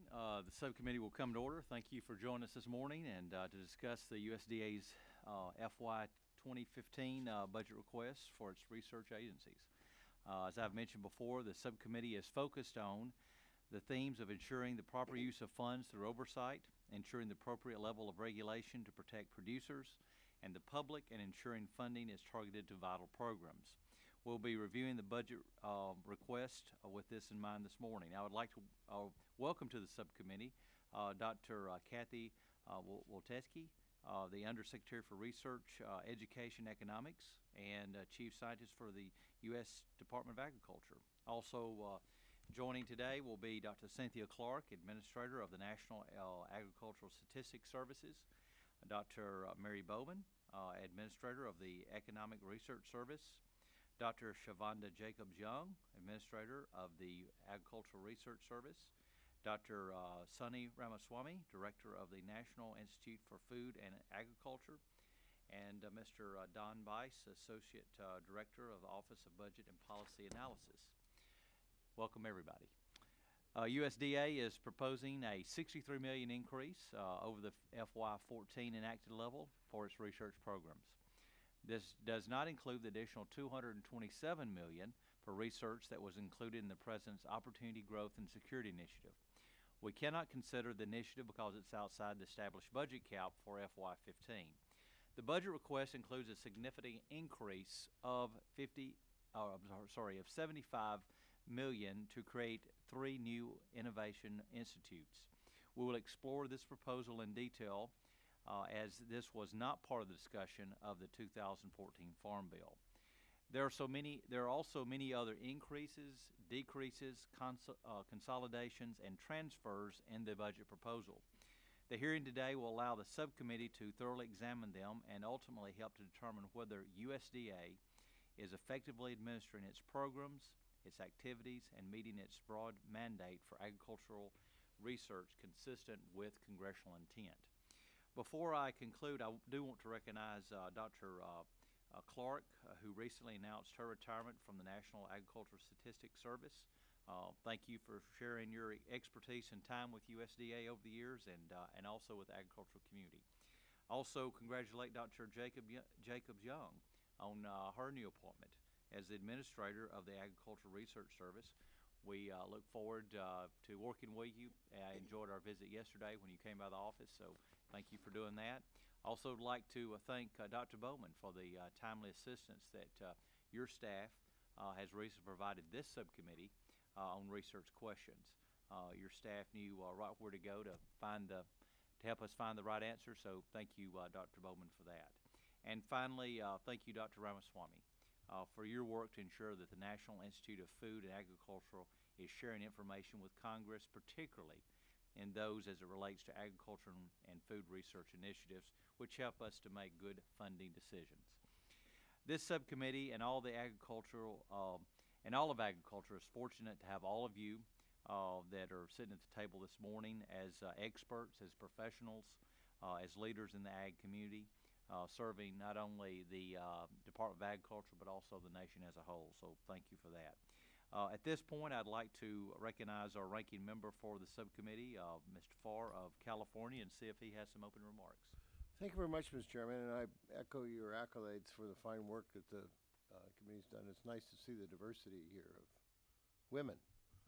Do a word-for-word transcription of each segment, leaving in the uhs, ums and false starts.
Uh, the subcommittee will come to order. Thank you for joining us this morning and uh, to discuss the U S D A's uh, F Y twenty fifteen uh, budget requests for its research agencies. Uh, as I've mentioned before, the subcommittee is focused on the themes of ensuring the proper use of funds through oversight, ensuring the appropriate level of regulation to protect producers and the public, and ensuring funding is targeted to vital programs. We'll be reviewing the budget uh, request uh, with this in mind this morning. I would like to uh, welcome to the subcommittee uh, Doctor Uh, Kathy uh, Wolteski, uh, the Undersecretary for Research, uh, Education, Economics, and uh, Chief Scientist for the U S Department of Agriculture. Also uh, joining today will be Doctor Cynthia Clark, Administrator of the National uh, Agricultural Statistics Services, Doctor Uh, Mary Bowman, uh, Administrator of the Economic Research Service, Doctor Shavonda Jacobs-Young, Administrator of the Agricultural Research Service, Doctor Uh, Sunny Ramaswamy, Director of the National Institute for Food and Agriculture, and uh, Mister Uh, Don Bice, Associate uh, Director of the Office of Budget and Policy Analysis. Welcome, everybody. Uh, U S D A is proposing a sixty-three million dollars increase uh, over the F Y fourteen enacted level for its research programs. This does not include the additional two hundred twenty-seven million dollars for research that was included in the President's Opportunity, Growth, and Security Initiative. We cannot consider the initiative because it's outside the established budget cap for F Y fifteen. The budget request includes a significant increase of fifty, uh, sorry, of seventy-five million dollars to create three new innovation institutes. We will explore this proposal in detail Uh, as this was not part of the discussion of the two thousand fourteen Farm Bill. There are so many. There are also many other increases, decreases, cons uh, consolidations, and transfers in the budget proposal. The hearing today will allow the subcommittee to thoroughly examine them and ultimately help to determine whether U S D A is effectively administering its programs, its activities, and meeting its broad mandate for agricultural research consistent with congressional intent. Before I conclude, I do want to recognize uh, Doctor Uh, uh, Clark, uh, who recently announced her retirement from the National Agricultural Statistics Service. Uh, thank you for sharing your expertise and time with U S D A over the years, and uh, and also with the agricultural community. Also, congratulate Doctor Jacob Jacobs-Young on uh, her new appointment as the Administrator of the Agricultural Research Service. We uh, look forward uh, to working with you. I enjoyed our visit yesterday when you came by the office, so thank you for doing that. Also would like to uh, thank uh, Doctor Bowman for the uh, timely assistance that uh, your staff uh, has recently provided this subcommittee uh, on research questions. Uh, your staff knew uh, right where to go to find the to help us find the right answer, so thank you, uh, Doctor Bowman, for that. And finally, uh, thank you, Doctor Ramaswamy, Uh, for your work to ensure that the National Institute of Food and Agriculture is sharing information with Congress, particularly in those as it relates to agriculture and food research initiatives, which help us to make good funding decisions. This subcommittee and all the agricultural uh, and all of agriculture is fortunate to have all of you uh, that are sitting at the table this morning as uh, experts, as professionals, uh, as leaders in the ag community. Uh, serving not only the uh, Department of Agriculture but also the nation as a whole. So thank you for that. Uh, at this point, I'd like to recognize our ranking member for the subcommittee, uh, Mister Farr of California, and see if he has some opening remarks. Thank you very much, Mister Chairman, and I echo your accolades for the fine work that the uh, committee's done. It's nice to see the diversity here of women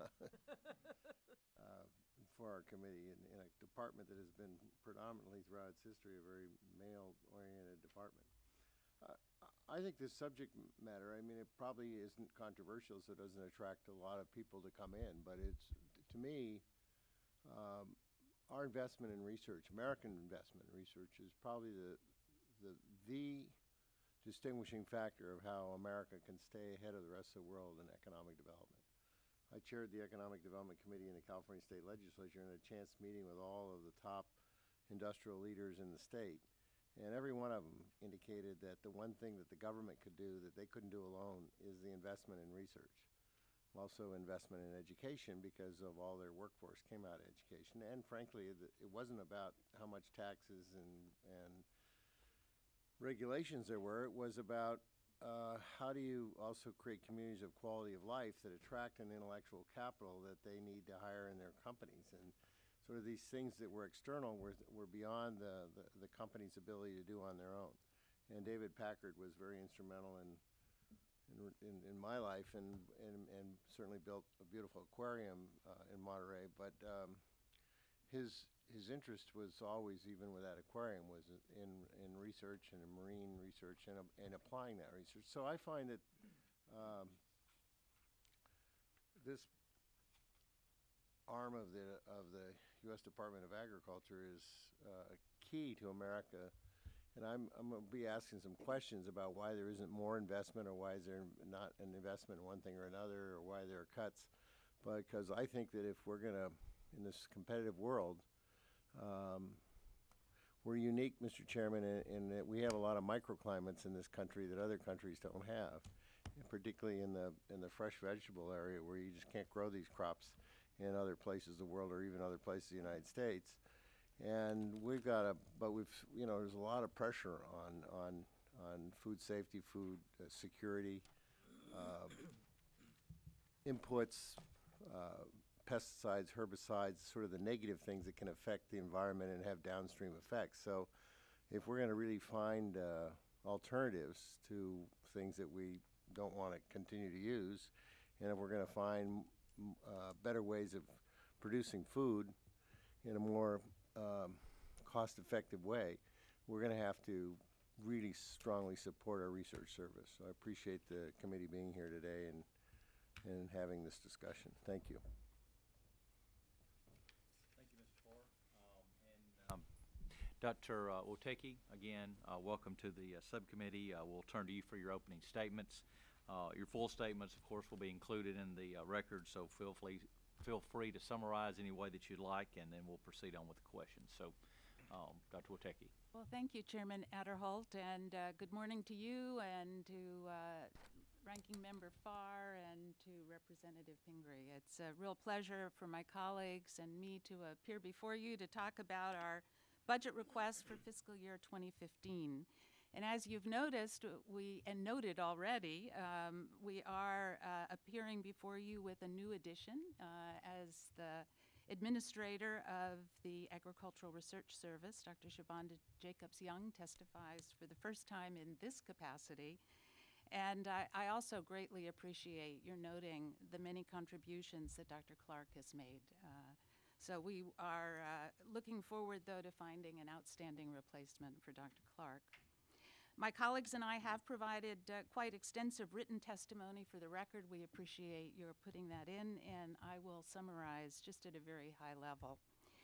uh, for our committee in, in a department that has been predominantly throughout its history a very male-oriented department. Uh, I think this subject matter, I mean, it probably isn't controversial, so it doesn't attract a lot of people to come in, but it's, to me, um, our investment in research, American investment in research, is probably the, the, the distinguishing factor of how America can stay ahead of the rest of the world in economic development. I chaired the Economic Development Committee in the California State Legislature and had a chance meeting with all of the top industrial leaders in the state. And every one of them indicated that the one thing that the government could do that they couldn't do alone is the investment in research. Also investment in education, because of all their workforce came out of education. And frankly, it wasn't about how much taxes and, and regulations there were. It was about Uh, how do you also create communities of quality of life that attract an intellectual capital that they need to hire in their companies? And sort of these things that were external were, were beyond the, the, the company's ability to do on their own. And David Packard was very instrumental in, in, in, in my life, and, and, and certainly built a beautiful aquarium uh, in Monterey. But um, his, his interest was always, even with that aquarium, was in, in research and in marine research and, and applying that research. So I find that um, this arm of the of the U S Department of Agriculture is uh, key to America, and I'm I'm going to be asking some questions about why there isn't more investment, or why is there not an investment in one thing or another, or why there are cuts. Because I think that if we're going to, in this competitive world, um, we're unique, Mister Chairman, in, in that we have a lot of microclimates in this country that other countries don't have, and particularly in the in the fresh vegetable area, where you just can't grow these crops in other places of the world, or even other places in the United States. And we've got a, but we've, you know, there's a lot of pressure on on on food safety, food uh, security, uh, inputs, uh, pesticides, herbicides, sort of the negative things that can affect the environment and have downstream effects. So if we're going to really find uh, alternatives to things that we don't want to continue to use, and if we're going to find uh, better ways of producing food in a more um, cost-effective way, we're going to have to really strongly support our research service. So I appreciate the committee being here today and and having this discussion. Thank you. Thank you, Mister Farr. Um, and um, Doctor Uh, Oteki, again, uh, welcome to the uh, subcommittee. Uh, we'll turn to you for your opening statements. Uh, your full statements, of course, will be included in the uh, record, so feel free, feel free to summarize any way that you'd like, and then we'll proceed on with the questions. So, um, Doctor Oteki. Well, thank you, Chairman Adderholt, and uh, good morning to you and to uh, Ranking Member Farr and to Representative Pingree. It's a real pleasure for my colleagues and me to appear before you to talk about our budget request for fiscal year twenty fifteen. And as you've noticed, we and noted already, um, we are uh, appearing before you with a new addition uh, as the administrator of the Agricultural Research Service. Doctor Shavonda Jacobs-Young testifies for the first time in this capacity. And I, I also greatly appreciate your noting the many contributions that Doctor Clark has made. Uh, so we are uh, looking forward, though, to finding an outstanding replacement for Doctor Clark. My colleagues and I have provided uh, quite extensive written testimony for the record. We appreciate your putting that in, and I will summarize just at a very high level.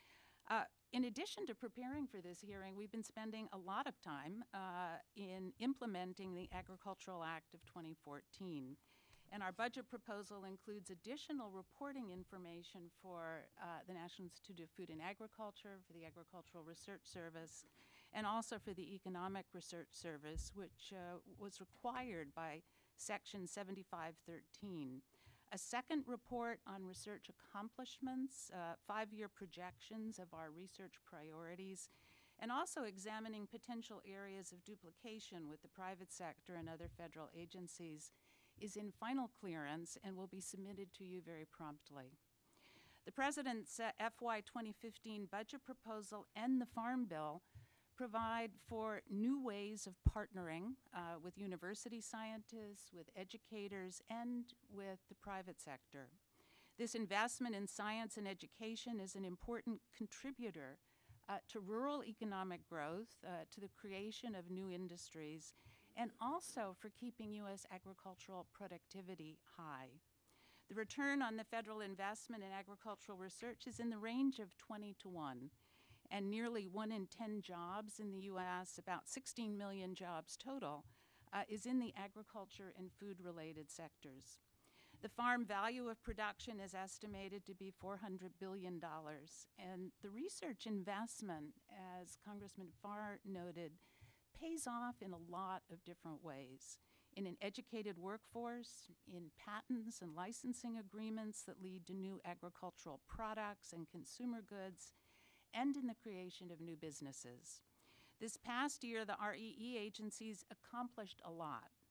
Uh, in addition to preparing for this hearing, we've been spending a lot of time uh, in implementing the Agricultural Act of twenty fourteen. And our budget proposal includes additional reporting information for uh, the National Institute of Food and Agriculture, for the Agricultural Research Service, and also for the Economic Research Service, which uh, was required by Section seventy-five thirteen. A second report on research accomplishments, uh, five-year projections of our research priorities, and also examining potential areas of duplication with the private sector and other federal agencies is in final clearance and will be submitted to you very promptly. The President's uh, F Y twenty fifteen budget proposal and the Farm Bill provide for new ways of partnering uh, with university scientists, with educators, and with the private sector. This investment in science and education is an important contributor uh, to rural economic growth, uh, to the creation of new industries, and also for keeping U S agricultural productivity high. The return on the federal investment in agricultural research is in the range of twenty to one. And nearly one in ten jobs in the U S, about sixteen million jobs total, uh, is in the agriculture and food-related sectors. The farm value of production is estimated to be four hundred billion dollars, and the research investment, as Congressman Farr noted, pays off in a lot of different ways. In an educated workforce, in patents and licensing agreements that lead to new agricultural products and consumer goods, and in the creation of new businesses. This past year, the R E E agencies accomplished a lot.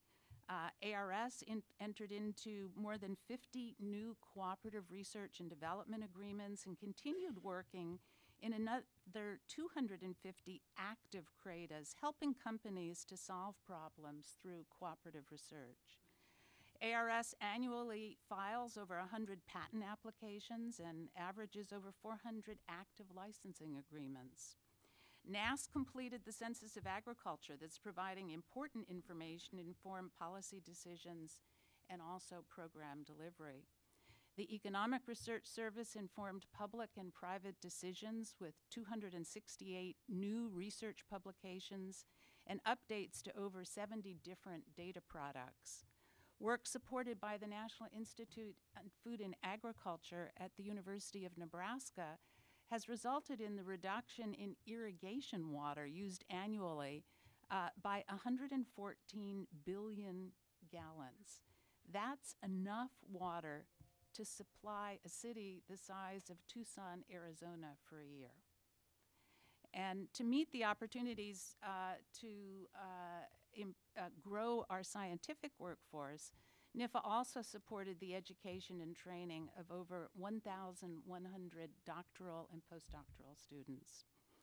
Uh, A R S in, entered into more than fifty new cooperative research and development agreements and continued working in another two hundred fifty active C R A D As, helping companies to solve problems through cooperative research. A R S annually files over one hundred patent applications and averages over four hundred active licensing agreements. N A S completed the Census of Agriculture that's providing important information to inform policy decisions and also program delivery. The Economic Research Service informed public and private decisions with two hundred sixty-eight new research publications and updates to over seventy different data products. Work supported by the National Institute on Food and Agriculture at the University of Nebraska has resulted in the reduction in irrigation water used annually uh, by one hundred fourteen billion gallons. That's enough water to supply a city the size of Tucson, Arizona for a year. And to meet the opportunities uh, to uh, im- uh, grow our scientific workforce, N I F A also supported the education and training of over one thousand one hundred doctoral and postdoctoral students.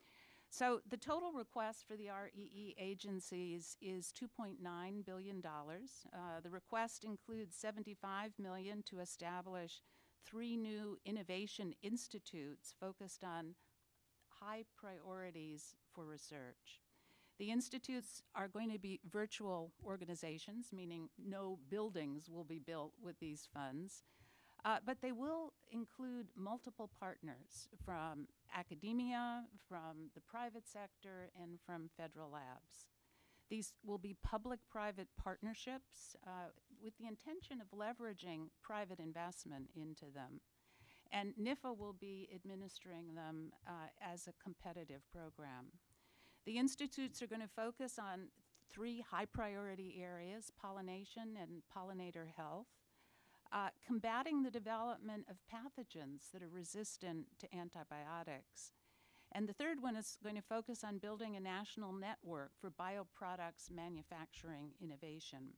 So the total request for the R E E agencies is two point nine billion dollars. Uh, the request includes seventy-five million dollars to establish three new innovation institutes focused on high priorities for research. The institutes are going to be virtual organizations, meaning no buildings will be built with these funds, uh, but they will include multiple partners from academia, from the private sector, and from federal labs. These will be public-private partnerships uh, with the intention of leveraging private investment into them. And N I F A will be administering them uh, as a competitive program. The institutes are going to focus on three high-priority areas: pollination and pollinator health, uh, combating the development of pathogens that are resistant to antibiotics. And the third one is going to focus on building a national network for bioproducts manufacturing innovation.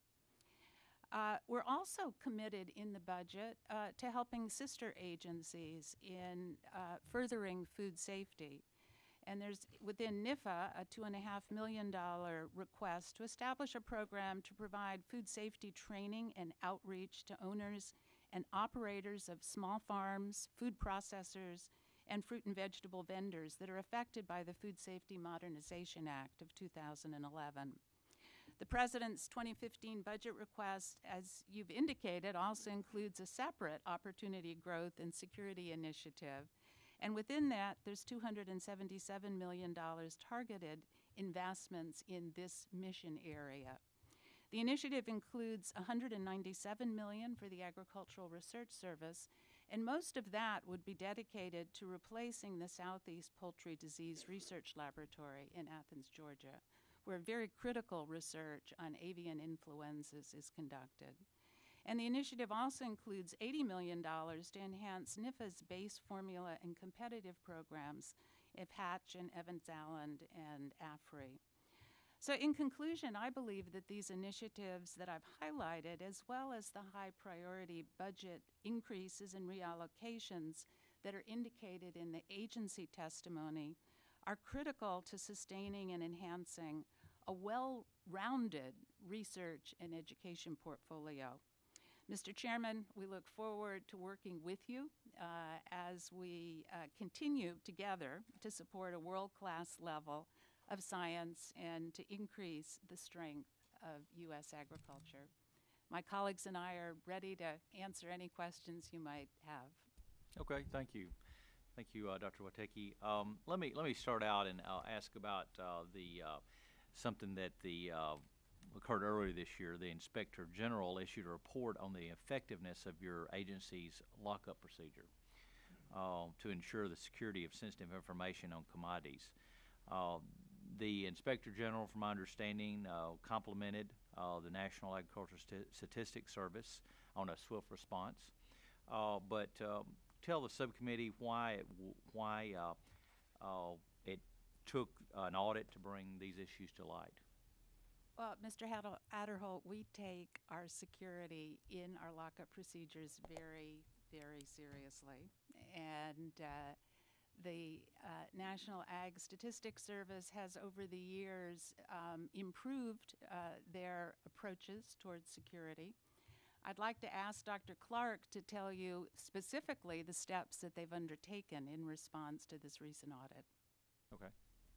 Uh, we're also committed in the budget uh, to helping sister agencies in uh, furthering food safety. And there's, within N I F A, a two and a half million dollar request to establish a program to provide food safety training and outreach to owners and operators of small farms, food processors, and fruit and vegetable vendors that are affected by the Food Safety Modernization Act of two thousand eleven. The President's twenty fifteen budget request, as you've indicated, also includes a separate opportunity growth and security initiative. And within that, there's two hundred seventy-seven million dollars targeted investments in this mission area. The initiative includes one hundred ninety-seven million dollars for the Agricultural Research Service, and most of that would be dedicated to replacing the Southeast Poultry Disease Research Laboratory in Athens, Georgia, where very critical research on avian influenzas is conducted. And the initiative also includes eighty million dollars to enhance N I F A's base formula and competitive programs of Hatch and Evans Allen and A F R I. So in conclusion, I believe that these initiatives that I've highlighted, as well as the high priority budget increases and reallocations that are indicated in the agency testimony, are critical to sustaining and enhancing a well-rounded research and education portfolio. Mister Chairman, we look forward to working with you uh, as we uh, continue together to support a world-class level of science and to increase the strength of U S agriculture. My colleagues and I are ready to answer any questions you might have. Okay, thank you. Thank you, uh, Doctor Wateki. Um, let me let me start out and uh, ask about uh, the uh, something that the uh, occurred earlier this year. The Inspector General issued a report on the effectiveness of your agency's lockup procedure uh, to ensure the security of sensitive information on commodities. Uh, the Inspector General, from my understanding, uh, complimented uh, the National Agricultural St- Statistics Service on a swift response. Uh, but um, tell the subcommittee why it, why uh, uh, it took an audit to bring these issues to light. Well, Mister Haddle- Adderholt, we take our security in our lockup procedures very, very seriously. And uh, the uh, National Ag Statistics Service has over the years um, improved uh, their approaches towards security. I'd like to ask Doctor Clark to tell you specifically the steps that they've undertaken in response to this recent audit. Okay.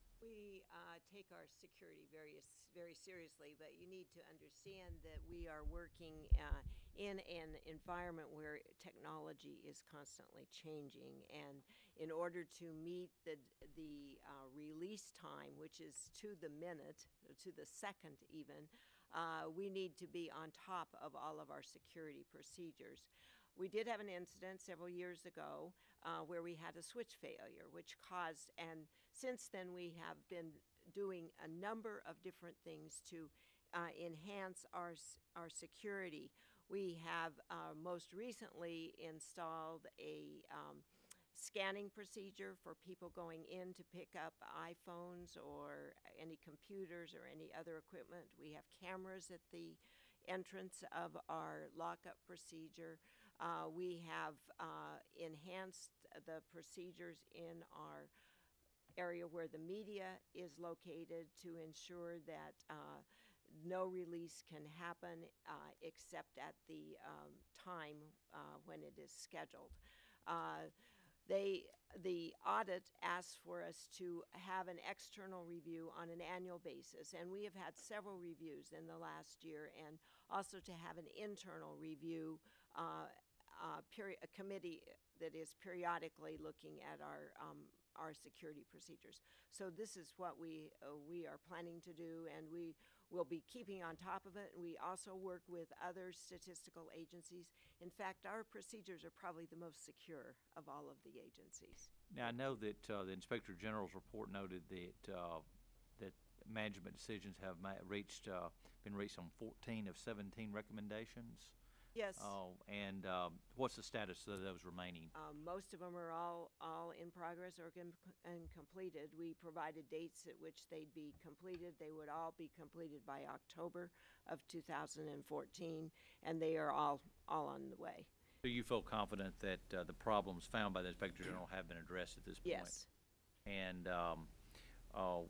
We uh, take our security very, very seriously, but you need to understand that we are working uh, in an environment where technology is constantly changing, and in order to meet the the uh, release time, which is to the minute, to the second even, uh, we need to be on top of all of our security procedures. We did have an incident several years ago uh, where we had a switch failure, which caused, and since then we have been doing a number of different things to uh, enhance our, our security. We have uh, most recently installed a um, scanning procedure for people going in to pick up iPhones or any computers or any other equipment. We have cameras at the entrance of our lockup procedure. Uh, we have uh, enhanced the procedures in our area where the media is located to ensure that uh, no release can happen uh, except at the um, time uh, when it is scheduled. Uh, They, the audit asks for us to have an external review on an annual basis, and we have had several reviews in the last year, and also to have an internal review, uh, uh, peri- a committee that is periodically looking at our um, our security procedures. So this is what we uh, we are planning to do, and we will be keeping on top of it. We also work with other statistical agencies. In fact, our procedures are probably the most secure of all of the agencies. Now, I know that uh, the Inspector General's report noted that uh, that management decisions have ma- reached uh, been reached on fourteen of seventeen recommendations. Yes. Oh, and um, what's the status of those remaining? Um, most of them are all, all in progress or com- and completed. We provided dates at which they'd be completed. They would all be completed by October of two thousand fourteen, and they are all, all on the way. Do you feel confident that uh, the problems found by the Inspector General have been addressed at this point? Yes. And um, uh,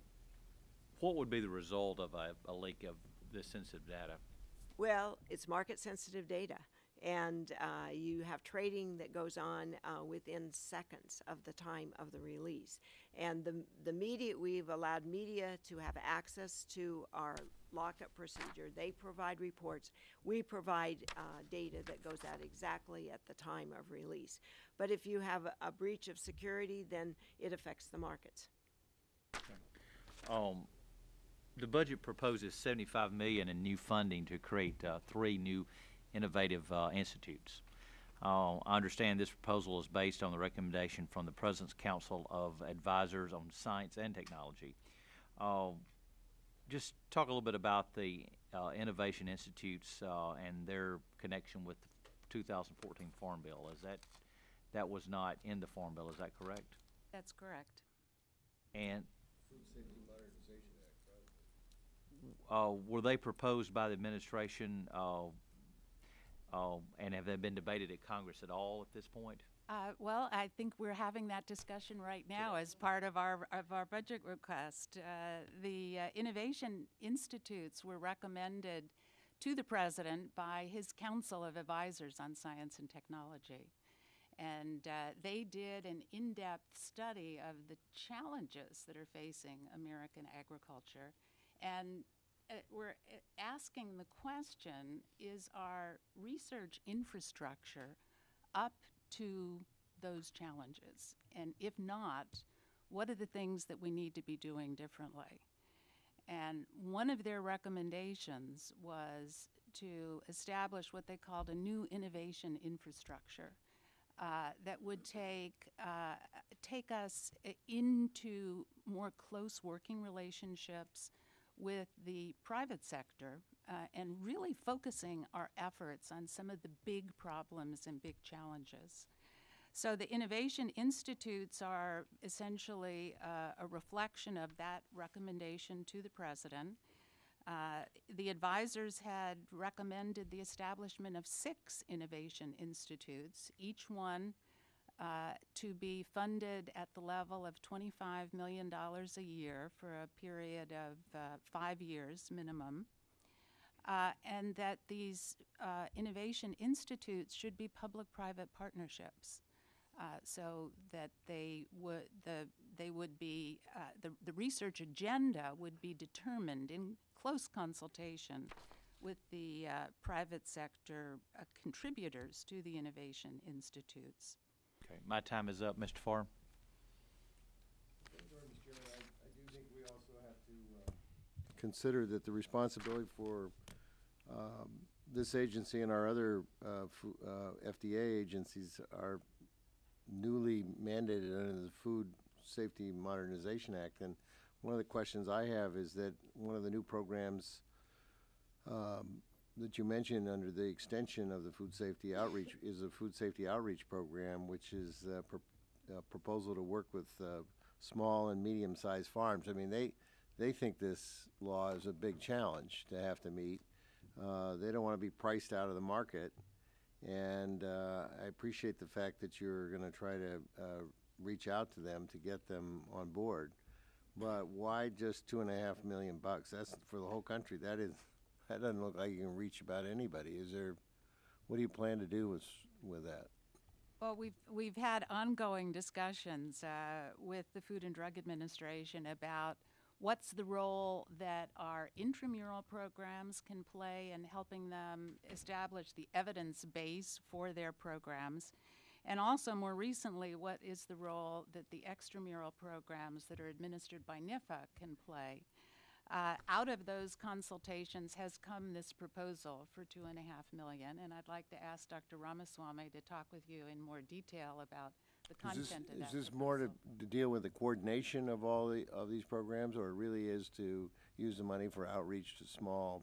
what would be the result of a, a leak of this sensitive data? Well, it's market-sensitive data, and uh, you have trading that goes on uh, within seconds of the time of the release. And the, the media, we've allowed media to have access to our lockup procedure. They provide reports. We provide uh, data that goes out exactly at the time of release. But if you have a, a breach of security, then it affects the markets. Um, The budget proposes seventy-five million dollars in new funding to create uh, three new innovative uh, institutes. Uh, I understand this proposal is based on the recommendation from the President's Council of Advisors on Science and Technology. Uh, just talk a little bit about the uh, Innovation Institutes uh, and their connection with the two thousand fourteen Farm Bill. Is that that was not in the Farm Bill? Is that correct? That's correct. And Food Safety Modernization Act, probably. Uh, were they proposed by the administration, uh, uh, and have they been debated at Congress at all at this point? Uh, well, I think we're having that discussion right now as part of our of our budget request. Uh, the uh, Innovation Institutes were recommended to the President by his Council of Advisors on Science and Technology. And uh, they did an in-depth study of the challenges that are facing American agriculture. And uh, we're asking the question, is our research infrastructure up to those challenges? And if not, what are the things that we need to be doing differently? And one of their recommendations was to establish what they called a new innovation infrastructure uh, that would take, uh, take us into more close working relationships with the private sector uh, and really focusing our efforts on some of the big problems and big challenges. So the Innovation Institutes are essentially uh, a reflection of that recommendation to the President. Uh, the advisors had recommended the establishment of six innovation institutes, each one uh, to be funded at the level of twenty-five million dollars a year for a period of uh, five years minimum. Uh, and that these uh, innovation institutes should be public-private partnerships, uh, so that they would the they would be uh, the the research agenda would be determined in close consultation with the uh, private sector uh, contributors to the innovation institutes. Okay, my time is up, Mister Farr. Sorry, Mister Chairman, I, I do think we also have to uh, consider that the responsibility for um, this agency and our other uh, fu uh, F D A agencies are newly mandated under the Food Safety Modernization Act. And one of the questions I have is that one of the new programs um, that you mentioned under the extension of the food safety outreach is a food safety outreach program, which is a, pro a proposal to work with uh, small and medium-sized farms. I mean, they they think this law is a big challenge to have to meet. Uh, they don't want to be priced out of the market, and uh, I appreciate the fact that you're going to try to uh, reach out to them to get them on board. But why just two and a half million bucks? That's for the whole country. That is, that doesn't look like you can reach about anybody. Is there? What do you plan to do with with that? Well, we've we've had ongoing discussions uh, with the Food and Drug Administration about what's the role that our intramural programs can play in helping them establish the evidence base for their programs, and also more recently, what is the role that the extramural programs that are administered by N I F A can play. Uh, out of those consultations has come this proposal for two and a half million, and I'd like to ask Doctor Ramaswamy to talk with you in more detail about the content Is this, of that is this proposal. more to, to deal with the coordination of all the, of these programs, or it really is to use the money for outreach to small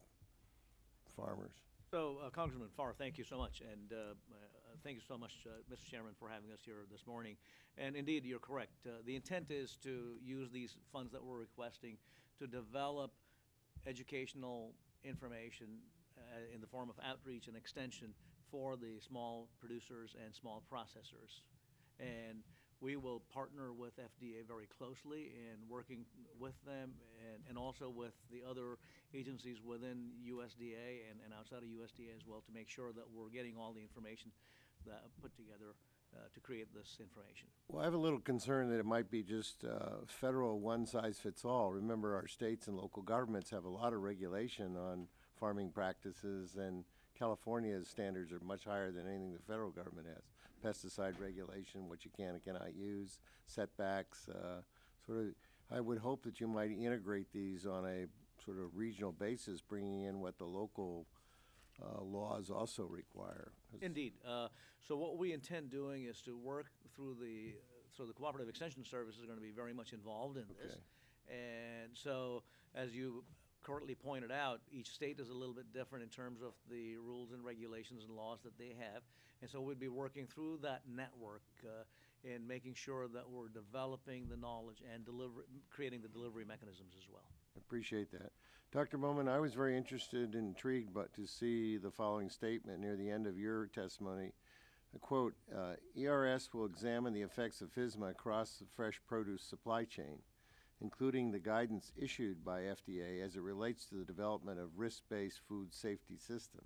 farmers? So, uh, Congressman Farr, thank you so much, and uh, uh, thank you so much, uh, Mister Chairman, for having us here this morning. And indeed, you're correct. Uh, the intent is to use these funds that we're requesting to develop educational information uh, in the form of outreach and extension for the small producers and small processors. And we will partner with F D A very closely in working with them and, and also with the other agencies within U S D A and, and outside of U S D A as well to make sure that we're getting all the information that put together uh, to create this information. Well, I have a little concern that it might be just uh, federal one-size-fits-all. Remember, our states and local governments have a lot of regulation on farming practices, and California's standards are much higher than anything the federal government has. Pesticide regulation, what you can and cannot use, setbacks, uh, sort of. I would hope that you might integrate these on a sort of regional basis, bringing in what the local uh, laws also require. Indeed. Uh, so what we intend doing is to work through the, so the Cooperative Extension Service is going to be very much involved in this. Okay. And so, as you correctly pointed out, each state is a little bit different in terms of the rules and regulations and laws that they have. And so we'd be working through that network uh, in making sure that we're developing the knowledge and deliver, creating the delivery mechanisms as well. I appreciate that. Doctor Bowman, I was very interested and intrigued but to see the following statement near the end of your testimony. I quote, uh, E R S will examine the effects of FSMA across the fresh produce supply chain, including the guidance issued by F D A as it relates to the development of risk-based food safety system.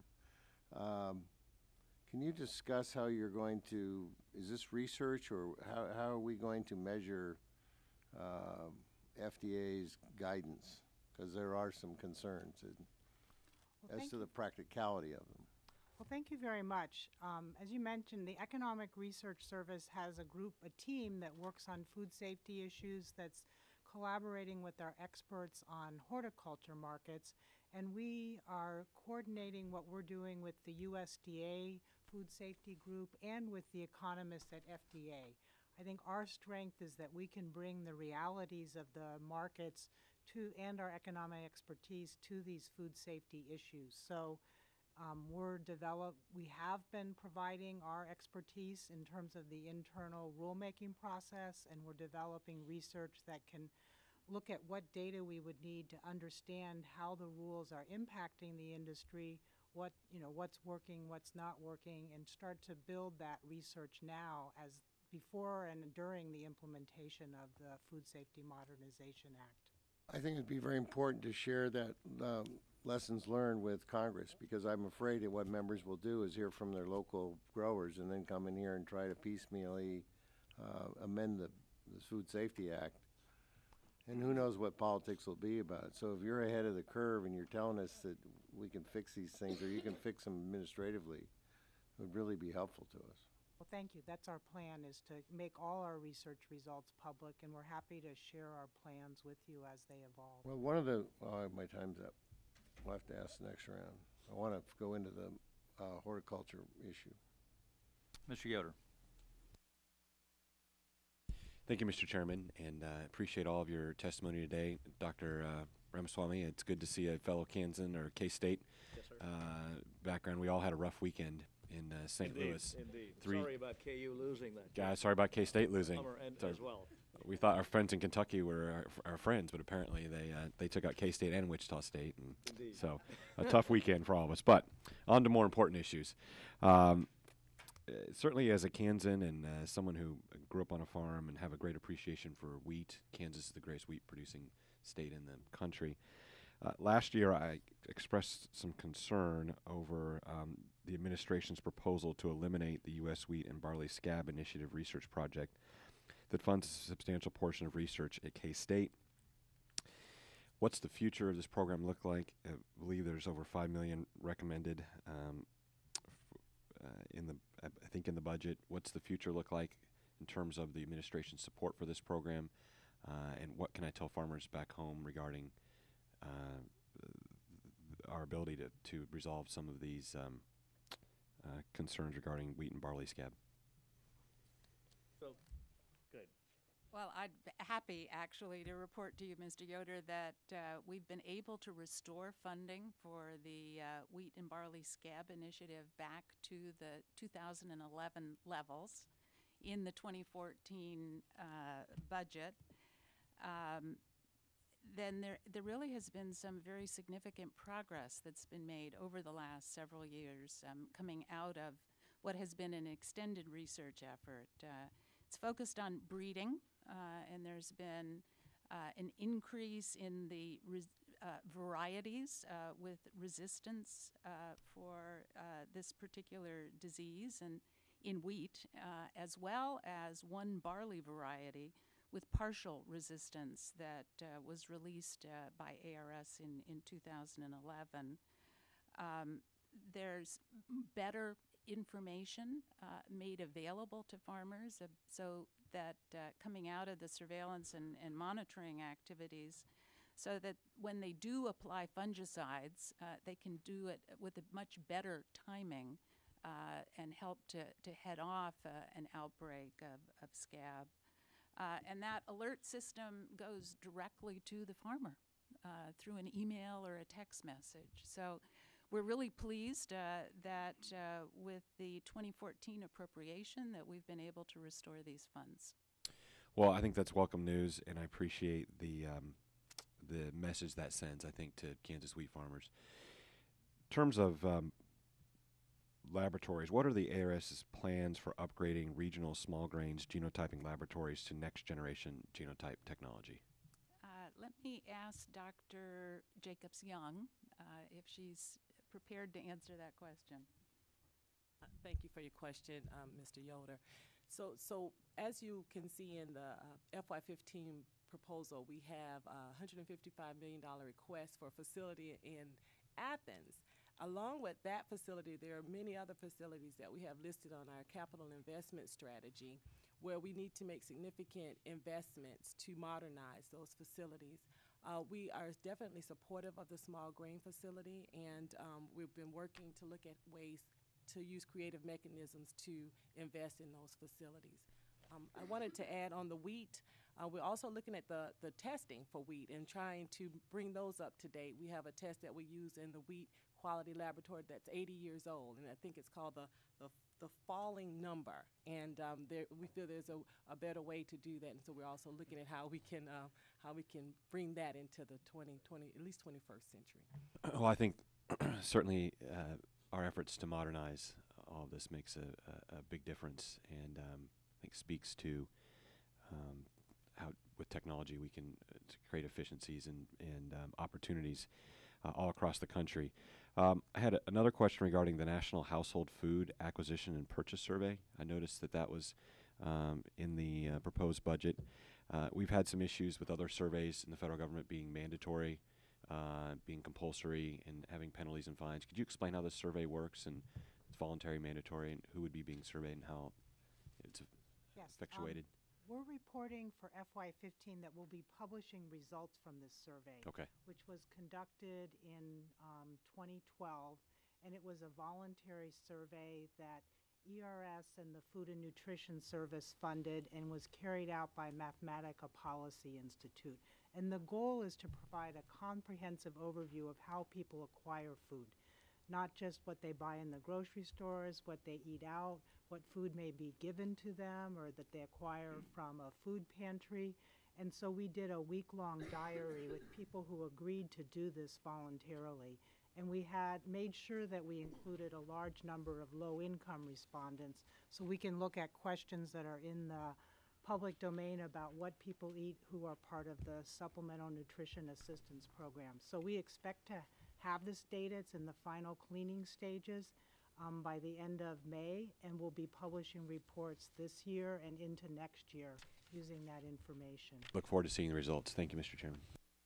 Um, can you discuss how you're going to, is this research, or how, how are we going to measure uh, F D A's guidance? Because there are some concerns in, Well, as thank to you. the practicality of them. Well, thank you very much. Um, as you mentioned, the Economic Research Service has a group, a team that works on food safety issues, that's collaborating with our experts on horticulture markets, and we are coordinating what we're doing with the U S D A Food Safety Group and with the economists at F D A. I think our strength is that we can bring the realities of the markets to, and our economic expertise to these food safety issues. So um, we're develop, we have been providing our expertise in terms of the internal rulemaking process, and we're developing research that can look at what data we would need to understand how the rules are impacting the industry, what, you know, what's working, what's not working, and start to build that research now as before and during the implementation of the Food Safety Modernization Act. I think it'd be very important to share that um, lessons learned with Congress, because I'm afraid that what members will do is hear from their local growers and then come in here and try to piecemeally uh, amend the, the Food Safety Act. And who knows what politics will be about it. So if you're ahead of the curve and you're telling us that we can fix these things, or you can fix them administratively, it would really be helpful to us. Well, thank you. That's our plan, is to make all our research results public, and we're happy to share our plans with you as they evolve. Well, one of the, oh, my time's up. We'll have to ask the next round. I want to go into the uh, horticulture issue. Mister Yoder. Thank you, Mister Chairman, and uh, appreciate all of your testimony today. Doctor Uh, Ramaswamy, it's good to see a fellow Kansan or K-State Yes, sir. uh, background. We all had a rough weekend in uh, Saint Indeed, Louis. Indeed. Three- Sorry about K U losing that. Guys, sorry about K-State losing. Bummer, and So as well. we thought our friends in Kentucky were our, our friends, but apparently they uh, they took out K-State and Wichita State, and Indeed. so a tough weekend for all of us. But on to more important issues. Um, uh, certainly, as a Kansan and uh, someone who grew up on a farm and have a great appreciation for wheat, Kansas is the greatest wheat-producing state in the country. Uh, last year, I expressed some concern over um, the administration's proposal to eliminate the U S Wheat and Barley Scab Initiative research project that funds a substantial portion of research at K-State. What's the future of this program look like? I believe there's over five million recommended um, f- uh, in the, I I think in the budget. What's the future look like in terms of the administration's support for this program? Uh, and what can I tell farmers back home regarding uh, our ability to, to resolve some of these um, uh, concerns regarding wheat and barley scab? So, good. Well, I'd be happy actually to report to you, Mister Yoder, that uh, we've been able to restore funding for the uh, Wheat and Barley Scab Initiative back to the two thousand eleven levels in the twenty fourteen uh, budget. Um, then there, there really has been some very significant progress that's been made over the last several years, um, coming out of what has been an extended research effort. Uh, it's focused on breeding, uh, and there's been uh, an increase in the res- uh, varieties uh, with resistance uh, for uh, this particular disease, and in wheat, uh, as well as one barley variety with partial resistance that uh, was released uh, by A R S in, in two thousand eleven. Um, there's better information uh, made available to farmers uh, so that uh, coming out of the surveillance and, and monitoring activities, so that when they do apply fungicides, uh, they can do it with a much better timing uh, and help to, to head off uh, an outbreak of, of scab. Uh, and that alert system goes directly to the farmer uh, through an email or a text message. So we're really pleased uh, that uh, with the twenty fourteen appropriation that we've been able to restore these funds. Well, I think that's welcome news, and I appreciate the um, the message that sends, I think, to Kansas wheat farmers. In terms of um, laboratories, what are the A R S's plans for upgrading regional small grains genotyping laboratories to next generation genotype technology? Uh, let me ask Doctor Jacobs-Young uh, if she's prepared to answer that question. Uh, Thank you for your question, um, Mister Yoder. So, so as you can see in the uh, F Y fifteen proposal, we have a one hundred fifty-five million dollars request for a facility in Athens. Along with that facility, there are many other facilities that we have listed on our capital investment strategy where we need to make significant investments to modernize those facilities. Uh, we are definitely supportive of the small grain facility, and um, we've been working to look at ways to use creative mechanisms to invest in those facilities. Um, I wanted to add on the wheat, uh, we're also looking at the, the testing for wheat and trying to bring those up to date. We have a test that we use in the wheat quality laboratory that's eighty years old, and I think it's called the, the the falling number, and um, there, we feel there's a, a better way to do that, and so we're also looking at how we can uh, how we can bring that into the twenty twenty, at least twenty-first century. Well, I think certainly uh, our efforts to modernize all of this makes a, a, a big difference, and um, I think speaks to um, how with technology we can uh, to create efficiencies and, and um, opportunities uh, all across the country. Um, I had a, another question regarding the National Household Food Acquisition and Purchase Survey. I noticed that that was um, in the uh, proposed budget. Uh, we've had some issues with other surveys in the federal government being mandatory, uh, being compulsory, and having penalties and fines. Could you explain how this survey works, and it's voluntary, mandatory, and who would be being surveyed and how it's Yes, effectuated? Um, we're reporting for F Y fifteen that we'll be publishing results from this survey, Okay. which was conducted in um, twenty twelve, and it was a voluntary survey that E R S and the Food and Nutrition Service funded and was carried out by Mathematica Policy Institute. And the goal is to provide a comprehensive overview of how people acquire food, not just what they buy in the grocery stores, what they eat out, what food may be given to them or that they acquire from a food pantry. And so we did a week-long diary with people who agreed to do this voluntarily. And we had made sure that we included a large number of low-income respondents so we can look at questions that are in the public domain about what people eat who are part of the Supplemental Nutrition Assistance Program. So we expect to have this data. It's in the final cleaning stages um, by the end of May, and we'll be publishing reports this year and into next year using that information. Look forward to seeing the results. Thank you, Mister Chairman.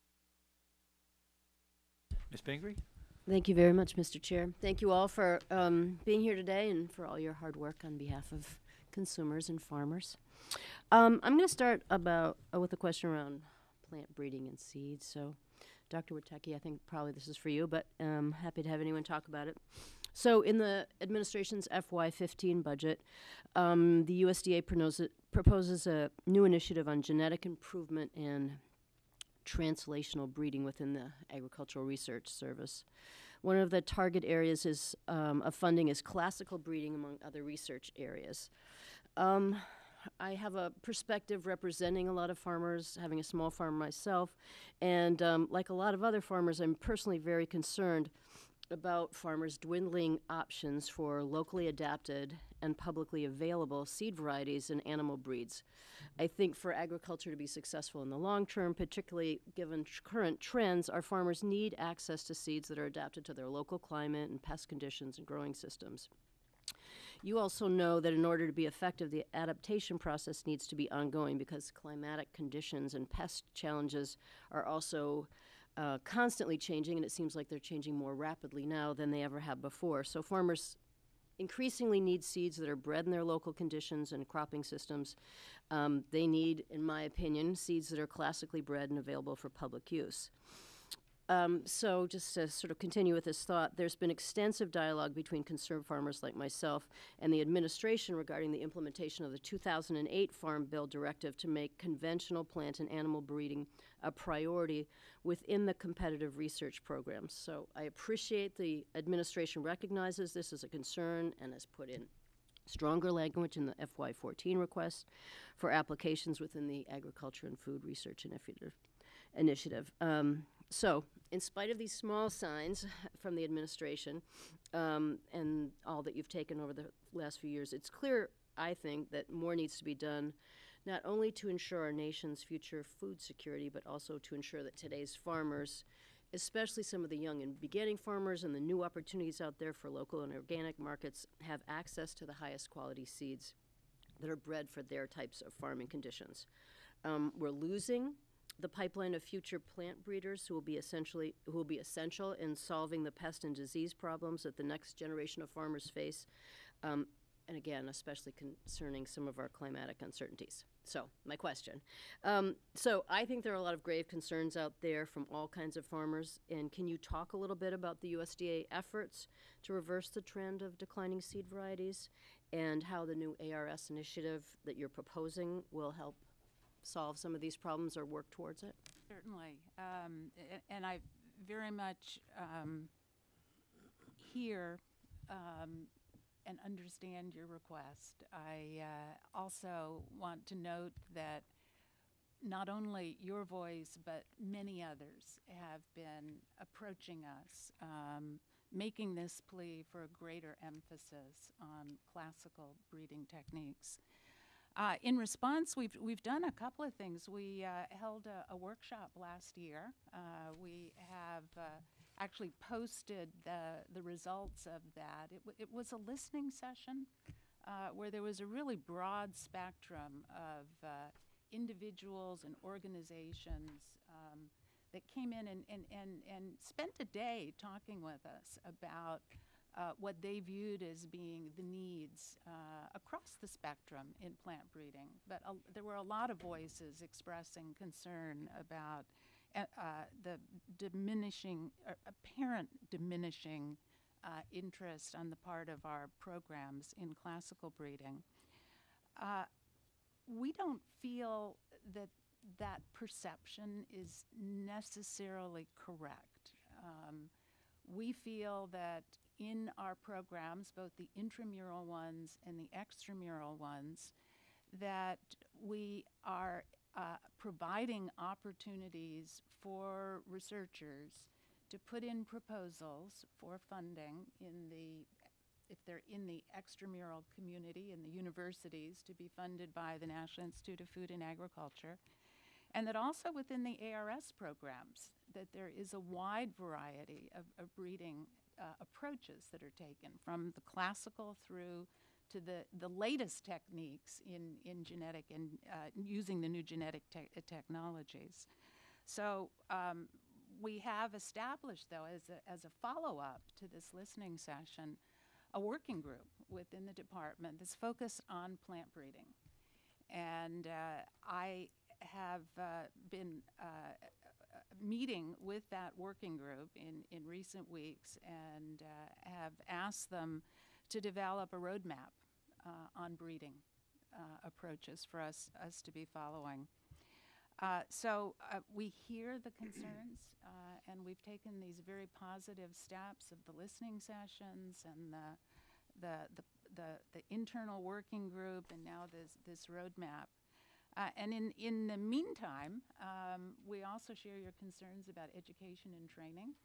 Miz Pingree? Thank you very much, Mister Chair. Thank you all for um, being here today and for all your hard work on behalf of consumers and farmers. Um, I'm going to start about uh, with a question around plant breeding and seeds. So, Doctor Witecki, I think probably this is for you, but um, happy to have anyone talk about it. So, in the administration's F Y fifteen budget, um, the U S D A proposes, proposes a new initiative on genetic improvement and translational breeding within the Agricultural Research Service. One of the target areas is um, of funding is classical breeding, among other research areas. Um, I have a perspective representing a lot of farmers, having a small farm myself, and um, like a lot of other farmers, I'm personally very concerned about farmers dwindling options for locally adapted and publicly available seed varieties and animal breeds. I think for agriculture to be successful in the long term, particularly given tr- current trends, our farmers need access to seeds that are adapted to their local climate and pest conditions and growing systems. You also know that in order to be effective, the adaptation process needs to be ongoing because climatic conditions and pest challenges are also uh, constantly changing, and it seems like they're changing more rapidly now than they ever have before. So farmers increasingly need seeds that are bred in their local conditions and cropping systems. Um, they need, in my opinion, seeds that are classically bred and available for public use. Um, so just to sort of continue with this thought, there's been extensive dialogue between concerned farmers like myself and the administration regarding the implementation of the two thousand eight Farm Bill directive to make conventional plant and animal breeding a priority within the competitive research programs. So I appreciate the administration recognizes this as a concern and has put in stronger language in the F Y fourteen request for applications within the Agriculture and Food Research Initiative. initiative. Um, so, in spite of these small signs from the administration um, and all that you've taken over the last few years, it's clear, I think, that more needs to be done not only to ensure our nation's future food security, but also to ensure that today's farmers, especially some of the young and beginning farmers and the new opportunities out there for local and organic markets, have access to the highest quality seeds that are bred for their types of farming conditions. Um, we're losing the pipeline of future plant breeders who will be essentially who will be essential in solving the pest and disease problems that the next generation of farmers face, um, and again, especially concerning some of our climatic uncertainties. So, my question. Um, so, I think there are a lot of grave concerns out there from all kinds of farmers, and can you talk a little bit about the U S D A efforts to reverse the trend of declining seed varieties and how the new A R S initiative that you're proposing will help solve some of these problems or work towards it? Certainly. Um, a- and I very much um, hear um, and understand your request. I uh, also want to note that not only your voice, but many others have been approaching us, um, making this plea for a greater emphasis on classical breeding techniques. Uh, in response, we've, we've done a couple of things. We uh, held a, a workshop last year. Uh, we have uh, actually posted the, the results of that. It, w it was a listening session uh, where there was a really broad spectrum of uh, individuals and organizations um, that came in and, and, and, and spent a day talking with us about uh, what they viewed as being the needs uh, across the spectrum in plant breeding. But uh, there were a lot of voices expressing concern about uh, uh, the diminishing, uh, apparent diminishing uh, interest on the part of our programs in classical breeding. Uh, we don't feel that that perception is necessarily correct. Um, we feel that in our programs, both the intramural ones and the extramural ones, that we are uh, providing opportunities for researchers to put in proposals for funding in the if they're in the extramural community, in the universities, to be funded by the National Institute of Food and Agriculture, and that also within the A R S programs, that there is a wide variety of, of breeding uh, approaches that are taken, from the classical through to the, the latest techniques in, in genetic and uh, using the new genetic te technologies. So um, we have established, though, as a, as a follow-up to this listening session, a working group within the department that's focused on plant breeding. And uh, I have uh, been uh, meeting with that working group in, in recent weeks and uh, have asked them to develop a roadmap uh, on breeding uh, approaches for us, us to be following. Uh, so uh, we hear the concerns, uh, and we've taken these very positive steps of the listening sessions and the, the, the, the, the internal working group, and now this, this roadmap. Uh, and in, in the meantime, um, we also share your concerns about education and training.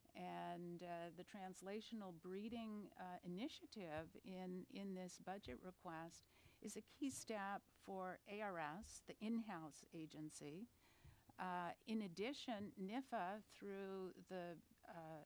And uh, the translational breeding uh, initiative in, in this budget request is a key step for A R S, the in-house agency. Uh, in addition, N I F A, through the uh,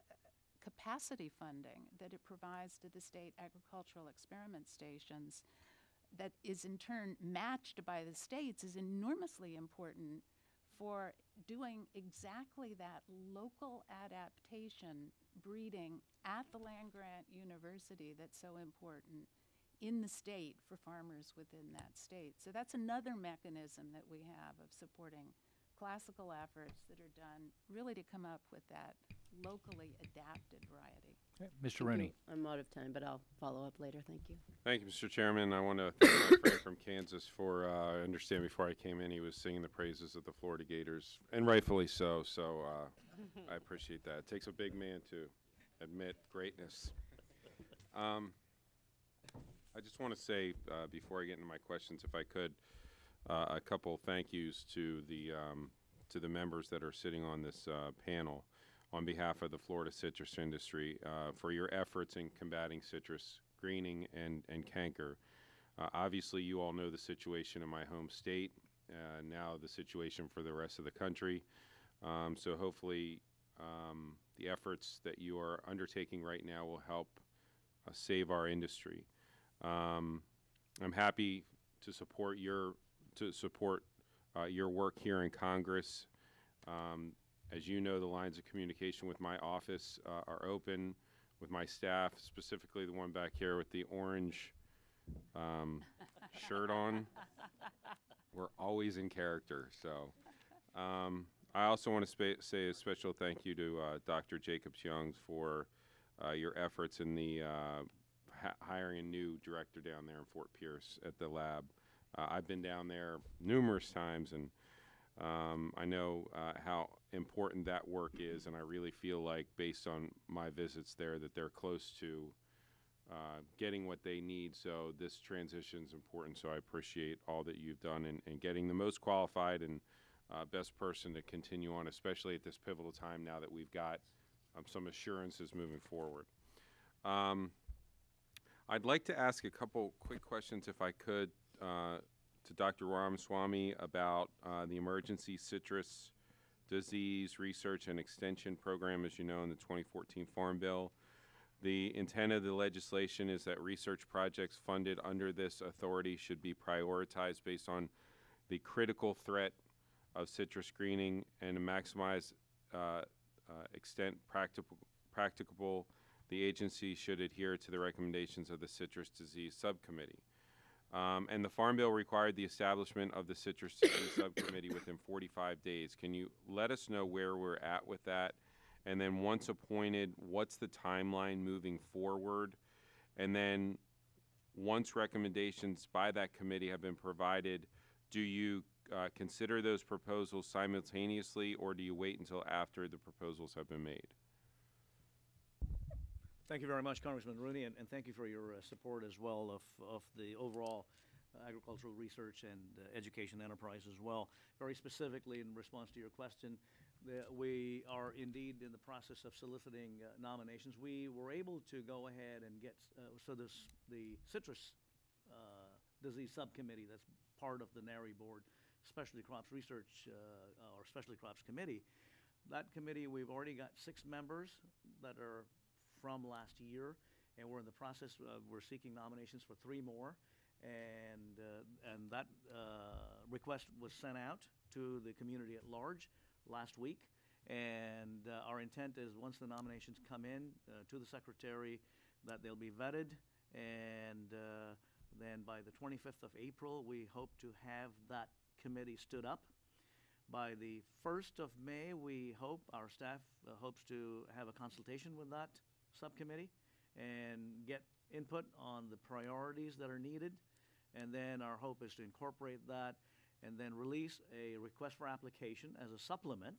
capacity funding that it provides to the state agricultural experiment stations, that is in turn matched by the states, is enormously important for doing exactly that local adaptation breeding at the land-grant university that's so important in the state for farmers within that state. So that's another mechanism that we have of supporting classical efforts that are done really to come up with that locally adapted variety. Okay. Mister Thank Rooney. you. I'm out of time, but I'll follow up later. Thank you. Thank you, Mister Chairman. I want to thank my friend from Kansas for, uh, I understand before I came in, he was singing the praises of the Florida Gators, and rightfully so, so uh, I appreciate that. It takes a big man to admit greatness. Um, I just want to say, uh, before I get into my questions, if I could, uh, a couple thank yous to the, um, to the members that are sitting on this uh, panel on behalf of the Florida citrus industry uh, for your efforts in combating citrus greening and, and canker. Uh, obviously, you all know the situation in my home state, uh, now the situation for the rest of the country. Um, so hopefully um, the efforts that you are undertaking right now will help uh, save our industry. Um, I'm happy to support your, to support uh, your work here in Congress. Um, As you know, the lines of communication with my office uh, are open, with my staff, specifically the one back here with the orange um, shirt on. We're always in character. So um, I also want to say a special thank you to uh, Doctor Jacobs-Young for uh, your efforts in the uh, ha hiring a new director down there in Fort Pierce at the lab. Uh, I've been down there numerous times, and Um, I know uh, how important that work is, and I really feel like, based on my visits there, that they're close to uh, getting what they need. So this transition is important. So I appreciate all that you've done in, in getting the most qualified and uh, best person to continue on, especially at this pivotal time now that we've got um, some assurances moving forward. Um, I'd like to ask a couple quick questions, if I could, uh, to Doctor Ramaswamy about uh, the Emergency Citrus Disease Research and Extension Program, as you know, in the twenty fourteen Farm Bill. The intent of the legislation is that research projects funded under this authority should be prioritized based on the critical threat of citrus greening and to maximize uh, uh, extent practicable, practicable. The agency should adhere to the recommendations of the Citrus Disease Subcommittee. Um, and the Farm Bill required the establishment of the Citrus Disease Subcommittee within forty-five days. Can you let us know where we're at with that? And then once appointed, what's the timeline moving forward? And then once recommendations by that committee have been provided, do you uh, consider those proposals simultaneously, or do you wait until after the proposals have been made? Thank you very much, Congressman Rooney, and, and thank you for your uh, support as well of, of the overall uh, agricultural research and uh, education enterprise as well. Very specifically, in response to your question, the, we are indeed in the process of soliciting uh, nominations. We were able to go ahead and get, uh, so this, the Citrus uh, Disease Subcommittee that's part of the N A R I Board, Specialty Crops Research, uh, or Specialty Crops Committee. That committee, we've already got six members that are from last year, and we're in the process of, we're seeking nominations for three more, and uh, and that uh, request was sent out to the community at large last week, and uh, our intent is once the nominations come in uh, to the secretary that they'll be vetted, and uh, then by the twenty-fifth of April we hope to have that committee stood up. By the first of May, we hope, our staff uh, hopes to have a consultation with that subcommittee and get input on the priorities that are needed, and then our hope is to incorporate that and then release a request for application as a supplement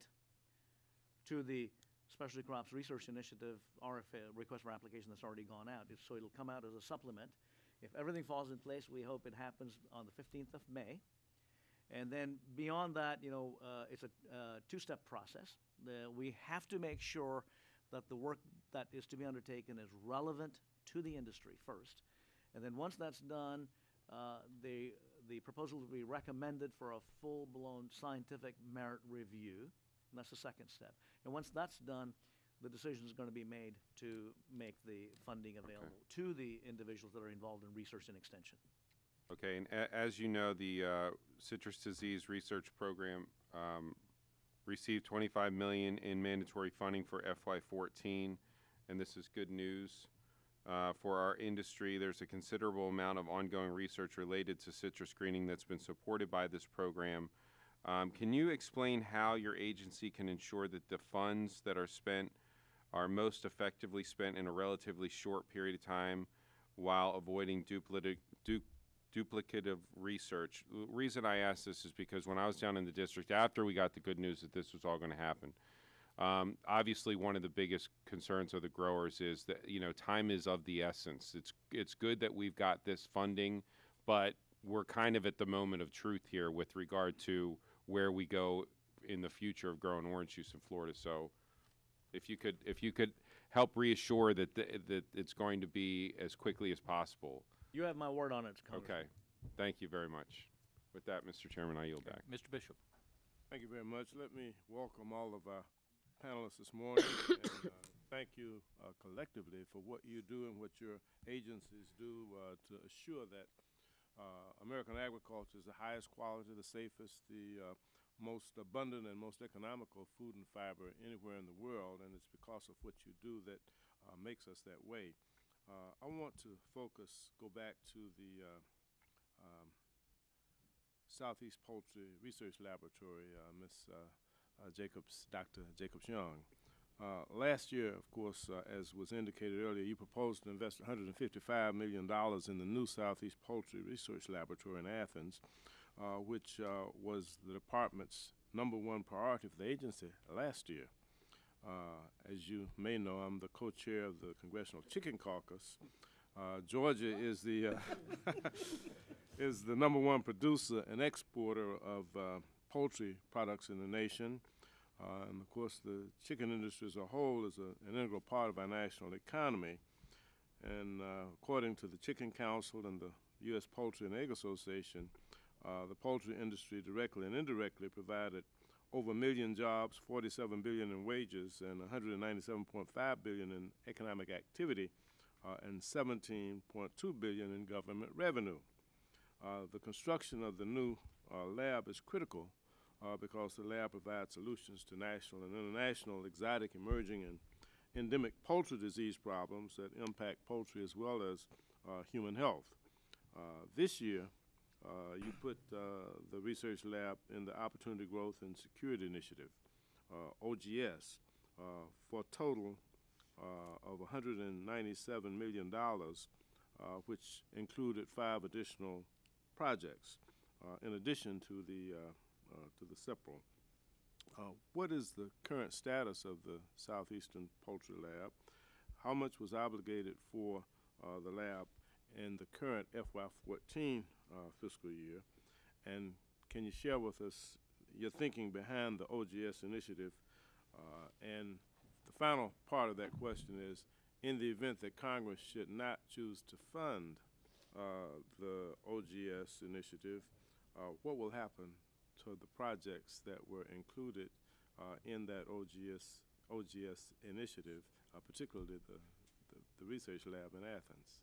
to the Specialty Crops Research Initiative R F A request for application that's already gone out. It's, so it'll come out as a supplement. If everything falls in place, we hope it happens on the fifteenth of May. And then beyond that, you know, uh, it's a uh, two-step process. The, we have to make sure that the work that is to be undertaken is relevant to the industry first. And then once that's done, uh, the, the proposal will be recommended for a full-blown scientific merit review. And that's the second step. And once that's done, the decision is going to be made to make the funding available okay. to the individuals that are involved in research and extension. Okay, and a as you know, the uh, Citrus Disease Research Program um, received twenty-five million dollars in mandatory funding for F Y fourteen, and this is good news uh, for our industry. There's a considerable amount of ongoing research related to citrus greening that's been supported by this program. Um, can you explain how your agency can ensure that the funds that are spent are most effectively spent in a relatively short period of time while avoiding duplicative du duplicative research? The reason I ask this is because when I was down in the district, after we got the good news that this was all going to happen, um, obviously one of the biggest concerns of the growers is that, you know, time is of the essence. It's, it's good that we've got this funding, but we're kind of at the moment of truth here with regard to where we go in the future of growing orange juice in Florida. So if you could, if you could help reassure that, the, that it's going to be as quickly as possible. You have my word on it, Congressman. Okay. Thank you very much. With that, Mister Chairman, I yield back. Mister Bishop. Thank you very much. Let me welcome all of our panelists this morning and uh, thank you uh, collectively for what you do and what your agencies do uh, to assure that uh, American agriculture is the highest quality, the safest, the uh, most abundant and most economical food and fiber anywhere in the world, and it's because of what you do that uh, makes us that way. Uh, I want to focus, go back to the uh, um, Southeast Poultry Research Laboratory, uh, Miz Uh, uh, Jacobs, Doctor Jacobs Young. Uh, last year, of course, uh, as was indicated earlier, you proposed to invest one hundred fifty-five million dollars in the new Southeast Poultry Research Laboratory in Athens, uh, which uh, was the department's number one priority for the agency last year. Uh, as you may know, I'm the co-chair of the Congressional Chicken Caucus, Uh, Georgia is the uh, is the number one producer and exporter of uh, poultry products in the nation. Uh, and of course, the chicken industry as a whole is a, an integral part of our national economy. And uh, according to the Chicken Council and the U S Poultry and Egg Association, uh, the poultry industry directly and indirectly provided over a million jobs, forty-seven billion dollars in wages, and one hundred ninety-seven point five billion dollars in economic activity, uh, and seventeen point two billion dollars in government revenue. Uh, the construction of the new uh, lab is critical uh, because the lab provides solutions to national and international exotic, emerging, and endemic poultry disease problems that impact poultry as well as uh, human health. Uh, this year, uh, you put uh, the research lab in the Opportunity Growth and Security Initiative, uh, O G S, uh, for a total uh, of one hundred ninety-seven million dollars, uh, which included five additional projects, uh, in addition to the uh, uh, to the C I P R L. Uh, what is the current status of the Southeastern Poultry Lab? How much was obligated for uh, the lab in the current F Y fourteen uh, fiscal year? And can you share with us your thinking behind the O G S initiative? Uh, and the final part of that question is, in the event that Congress should not choose to fund uh, the O G S initiative, uh, what will happen to the projects that were included uh, in that O G S, O G S initiative, uh, particularly the, the, the research lab in Athens?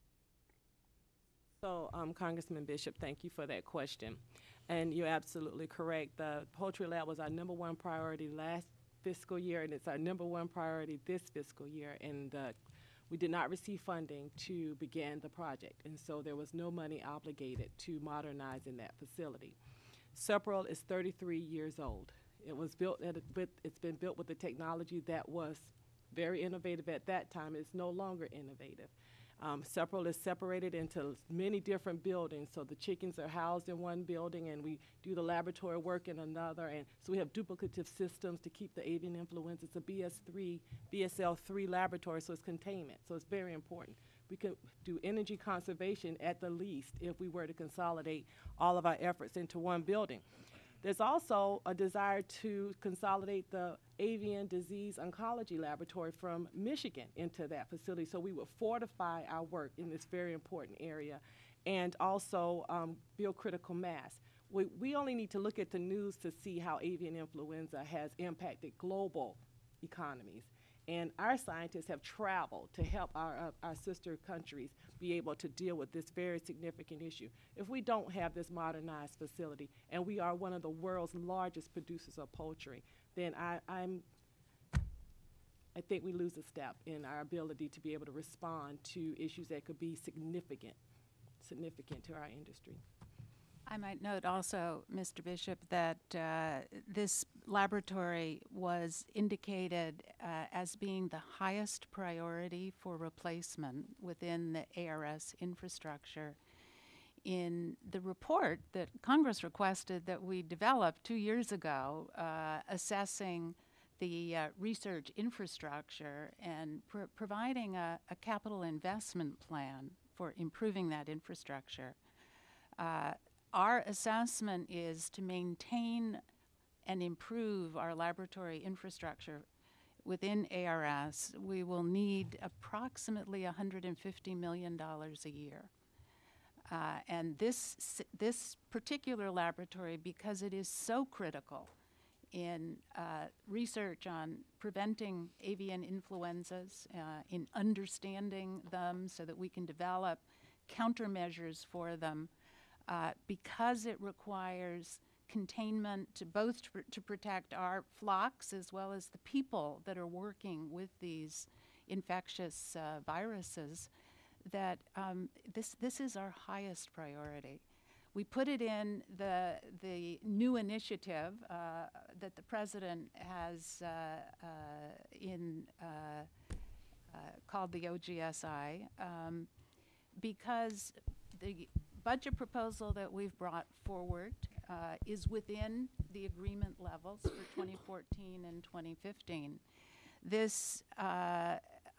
So, um, Congressman Bishop, thank you for that question. And you're absolutely correct. The poultry lab was our number one priority last fiscal year, and it's our number one priority this fiscal year. And uh, we did not receive funding to begin the project, and so there was no money obligated to modernizing that facility. C I P R L is thirty-three years old. It was built at a, with, it's been built with a technology that was very innovative at that time. It's no longer innovative. Um, C I P R L is separated into many different buildings, so the chickens are housed in one building and we do the laboratory work in another, and so we have duplicative systems to keep the avian influenza. It's a B S three, B S L three laboratory, so it's containment, so it's very important. We could do energy conservation at the least if we were to consolidate all of our efforts into one building. There's also a desire to consolidate the avian disease oncology laboratory from Michigan into that facility, so we would fortify our work in this very important area and also um, build critical mass. We, we only need to look at the news to see how avian influenza has impacted global economies. And our scientists have traveled to help our, uh, our sister countries be able to deal with this very significant issue. If we don't have this modernized facility, and we are one of the world's largest producers of poultry, then I, I'm, I think we lose a step in our ability to be able to respond to issues that could be significant, significant to our industry. I might note also, Mister Bishop, that uh, this laboratory was indicated uh, as being the highest priority for replacement within the A R S infrastructure. In the report that Congress requested that we develop two years ago, uh, assessing the uh, research infrastructure and pr providing a, a capital investment plan for improving that infrastructure, uh, our assessment is to maintain and improve our laboratory infrastructure within A R S. We will need approximately one hundred fifty million dollars a year. Uh, and this, this particular laboratory, because it is so critical in uh, research on preventing avian influenzas, uh, in understanding them so that we can develop countermeasures for them, Uh, because it requires containment to both to, pr to protect our flocks as well as the people that are working with these infectious uh, viruses, that um, this, this is our highest priority. We put it in the, the new initiative uh, that the President has uh, uh, in, uh, uh, called the O G S I, um, because the budget proposal that we've brought forward uh, is within the agreement levels for twenty fourteen and twenty fifteen. This uh,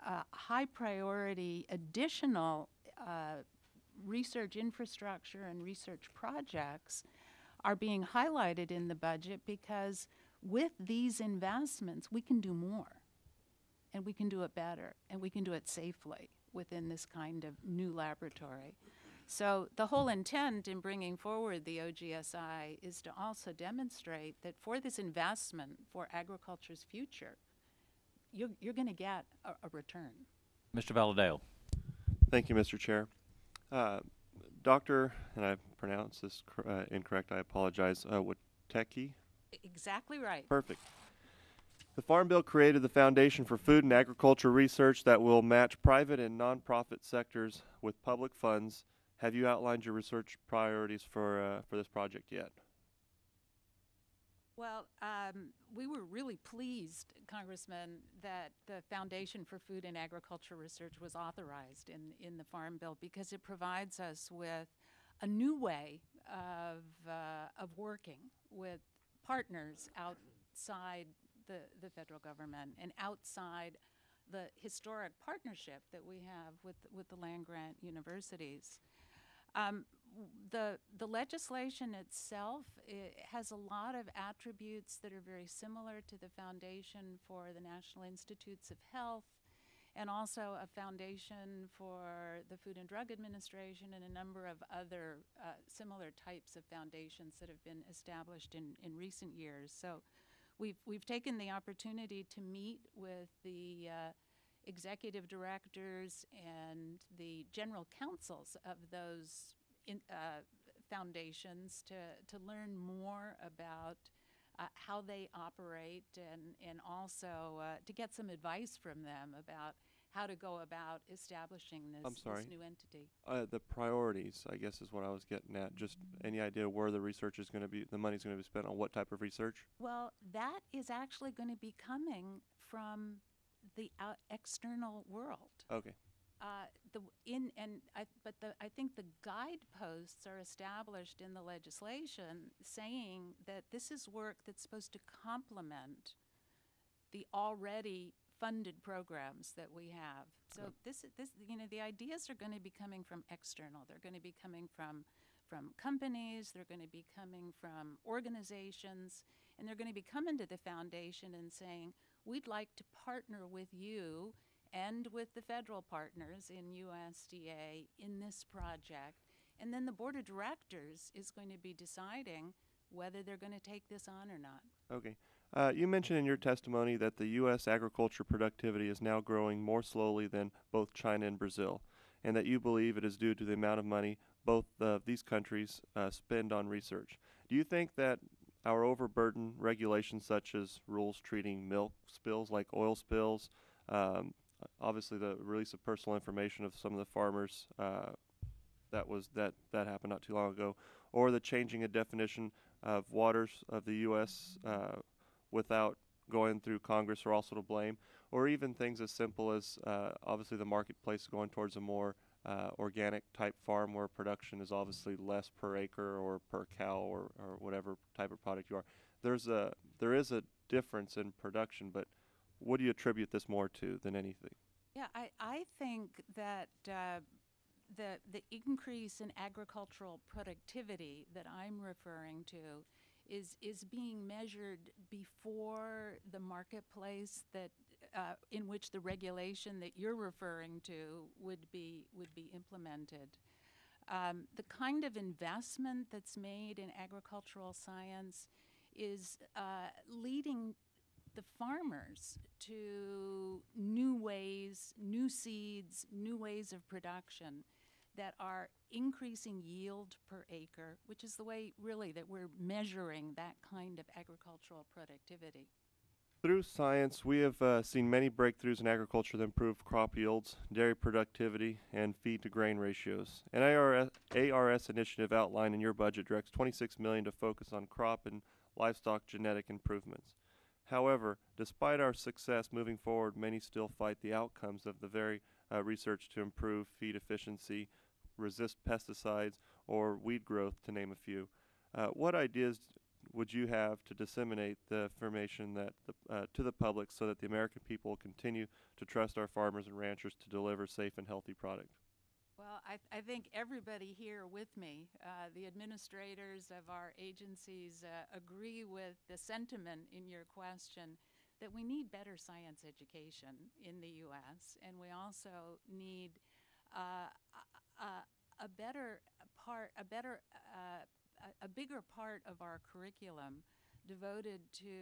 uh, high priority additional uh, research infrastructure and research projects are being highlighted in the budget, because with these investments we can do more, and we can do it better, and we can do it safely within this kind of new laboratory. So the whole intent in bringing forward the O G S I is to also demonstrate that for this investment for agriculture's future, you're, you're going to get a, a return. Mister Valadao. Thank you, Mister Chair. Uh, Doctor, and I pronounce this cor uh, incorrect, I apologize, uh, Witecki? Exactly right. Perfect. The Farm Bill created the foundation for food and agriculture research that will match private and nonprofit sectors with public funds. Have you outlined your research priorities for, uh, for this project yet? Well, um, we were really pleased, Congressman, that the Foundation for Food and Agriculture Research was authorized in, in the Farm Bill, because it provides us with a new way of, uh, of working with partners outside the, the federal government and outside the historic partnership that we have with, with the land-grant universities. Um, the, the legislation itself, it has a lot of attributes that are very similar to the Foundation for the National Institutes of Health, and also a foundation for the Food and Drug Administration, and a number of other uh, similar types of foundations that have been established in, in recent years. So we've, we've taken the opportunity to meet with the uh, executive directors and the general counsels of those in, uh, foundations to, to learn more about uh, how they operate, and, and also uh, to get some advice from them about how to go about establishing this, I'm sorry. this new entity. Uh, the priorities, I guess, is what I was getting at. Just any idea where the research is going to be, the money's going to be spent on what type of research? Well, that is actually going to be coming from the out external world. Okay. Uh, the in and I, but the I think the guideposts are established in the legislation, saying that this is work that's supposed to complement the already funded programs that we have. So Okay. this this you know the ideas are going to be coming from external. They're going to be coming from from companies. They're going to be coming from organizations, and they're going to be coming to the foundation and saying, we'd like to partner with you and with the federal partners in U S D A in this project. And then the board of directors is going to be deciding whether they're going to take this on or not. Okay. Uh, you mentioned in your testimony that the U S agriculture productivity is now growing more slowly than both China and Brazil, and that you believe it is due to the amount of money both of these countries uh, spend on research. Do you think that our overburdened regulations, such as rules treating milk spills like oil spills, um, obviously the release of personal information of some of the farmers, uh, that was that that happened not too long ago, or the changing a definition of waters of the U S uh, without going through Congress are also to blame, or even things as simple as uh, obviously the marketplace going towards a more uh, organic type farm where production is obviously less per acre or per cow or, or whatever type of product you are. There's a there is a difference in production, but what do you attribute this more to than anything? Yeah, I, I think that uh, the, the increase in agricultural productivity that I'm referring to is, is being measured before the marketplace that, uh, in which the regulation that you're referring to would be, would be implemented. Um, the kind of investment that's made in agricultural science is uh, leading the farmers to new ways, new seeds, new ways of production that are increasing yield per acre, which is the way really that we're measuring that kind of agricultural productivity. Through science, we have uh, seen many breakthroughs in agriculture that improve crop yields, dairy productivity, and feed-to-grain ratios. An A R S, A R S initiative outlined in your budget directs twenty-six million dollars to focus on crop and livestock genetic improvements. However, despite our success moving forward, many still fight the outcomes of the very uh, research to improve feed efficiency, resist pesticides, or weed growth, to name a few. Uh, what ideas would you have to disseminate the information that the, uh, to the public so that the American people will continue to trust our farmers and ranchers to deliver safe and healthy product? Well, I, I think everybody here with me, uh, the administrators of our agencies, uh, agree with the sentiment in your question that we need better science education in the U S, and we also need uh, a, a, a better part, a better, uh, a, a bigger part of our curriculum devoted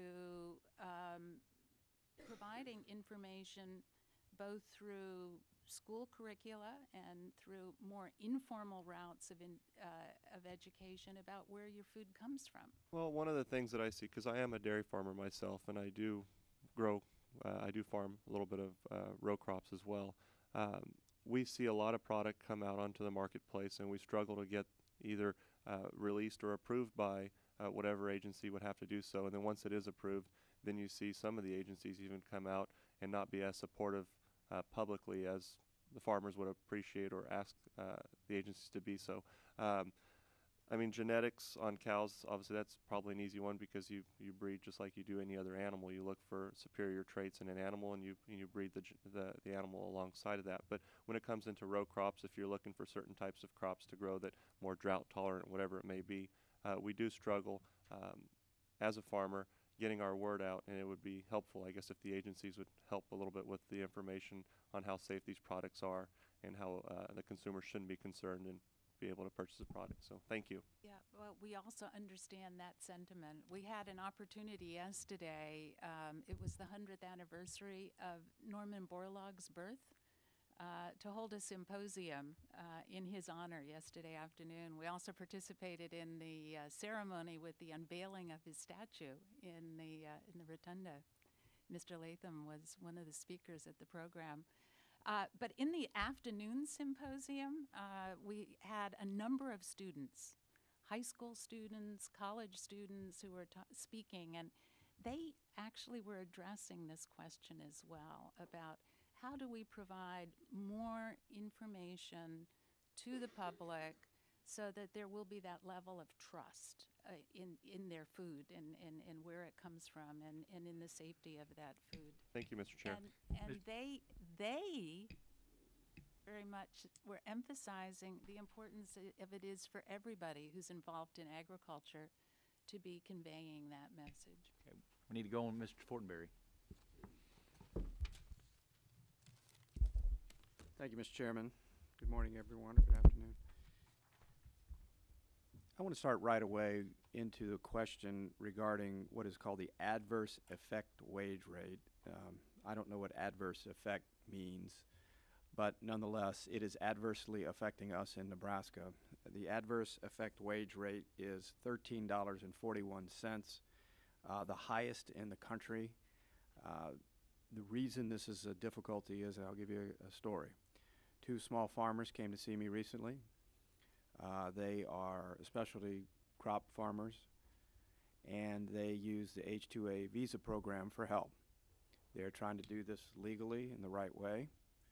to um, providing information both through school curricula and through more informal routes of, in, uh, of education about where your food comes from. Well, one of the things that I see, because I am a dairy farmer myself, and I do grow, uh, I do farm a little bit of uh, row crops as well. Um, we see a lot of product come out onto the marketplace, and we struggle to get either uh, released or approved by uh, whatever agency would have to do so. And then once it is approved, then you see some of the agencies even come out and not be as supportive uh, publicly as the farmers would appreciate or ask uh, the agencies to be. So, um, I mean, genetics on cows, obviously that's probably an easy one because you, you breed just like you do any other animal. You look for superior traits in an animal, and you, and you breed the, the, the animal alongside of that. But when it comes into row crops, if you're looking for certain types of crops to grow that more drought tolerant, whatever it may be, uh, we do struggle um, as a farmer getting our word out, and it would be helpful, I guess, if the agencies would help a little bit with the information on how safe these products are and how uh, the consumer shouldn't be concerned and be able to purchase the product. So thank you. Yeah, well, we also understand that sentiment. We had an opportunity yesterday. Um, it was the hundredth anniversary of Norman Borlaug's birth. Uh, to hold a symposium uh, in his honor yesterday afternoon. We also participated in the uh, ceremony with the unveiling of his statue in the uh, in the rotunda. Mister Latham was one of the speakers at the program. Uh, but in the afternoon symposium, uh, we had a number of students, high school students, college students who were ta- speaking, and they actually were addressing this question as well about how do we provide more information to the public so that there will be that level of trust uh, in, in their food and, and, and where it comes from and, and in the safety of that food. Thank you, Mister Chair. And, and they, they very much were emphasizing the importance of it is for everybody who's involved in agriculture to be conveying that message. Okay. We need to go on Mister Fortenberry. Thank you, Mister Chairman. Good morning, everyone, or good afternoon. I want to start right away into the question regarding what is called the adverse effect wage rate. Um, I don't know what adverse effect means, but nonetheless, it is adversely affecting us in Nebraska. The adverse effect wage rate is thirteen dollars and forty-one cents, uh, the highest in the country. Uh, the reason this is a difficulty is, I'll give you a, a story. Two small farmers came to see me recently. Uh, they are specialty crop farmers, and they use the H two A visa program for help. They're trying to do this legally in the right way,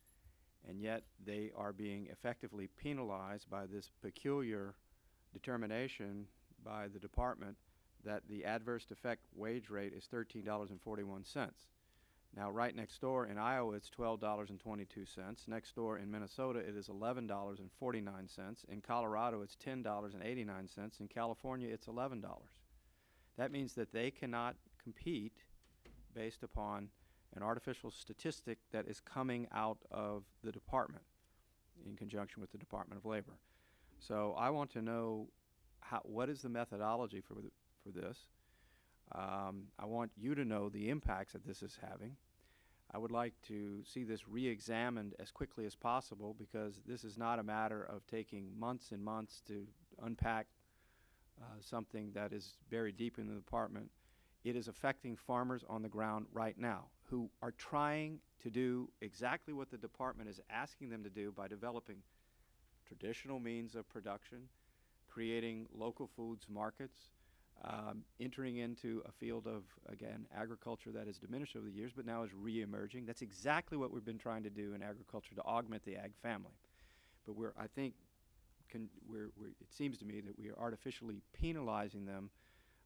and yet they are being effectively penalized by this peculiar determination by the department that the adverse effect wage rate is thirteen dollars and forty-one cents. Now, right next door in Iowa, it's twelve dollars and twenty-two cents. Next door in Minnesota, it is eleven dollars and forty-nine cents. In Colorado, it's ten dollars and eighty-nine cents. In California, it's eleven dollars. That means that they cannot compete based upon an artificial statistic that is coming out of the department in conjunction with the Department of Labor. So I want to know how, what is the methodology for, the, for this? Um, I want you to know the impacts that this is having. I would like to see this re-examined as quickly as possible, because this is not a matter of taking months and months to unpack uh, something that is very deep in the department. It is affecting farmers on the ground right now who are trying to do exactly what the department is asking them to do by developing traditional means of production, creating local foods markets, Um, entering into a field of, again, agriculture that has diminished over the years but now is re-emerging. That's exactly what we've been trying to do in agriculture to augment the ag family. But we're, I think, can, we're, we're, it seems to me that we are artificially penalizing them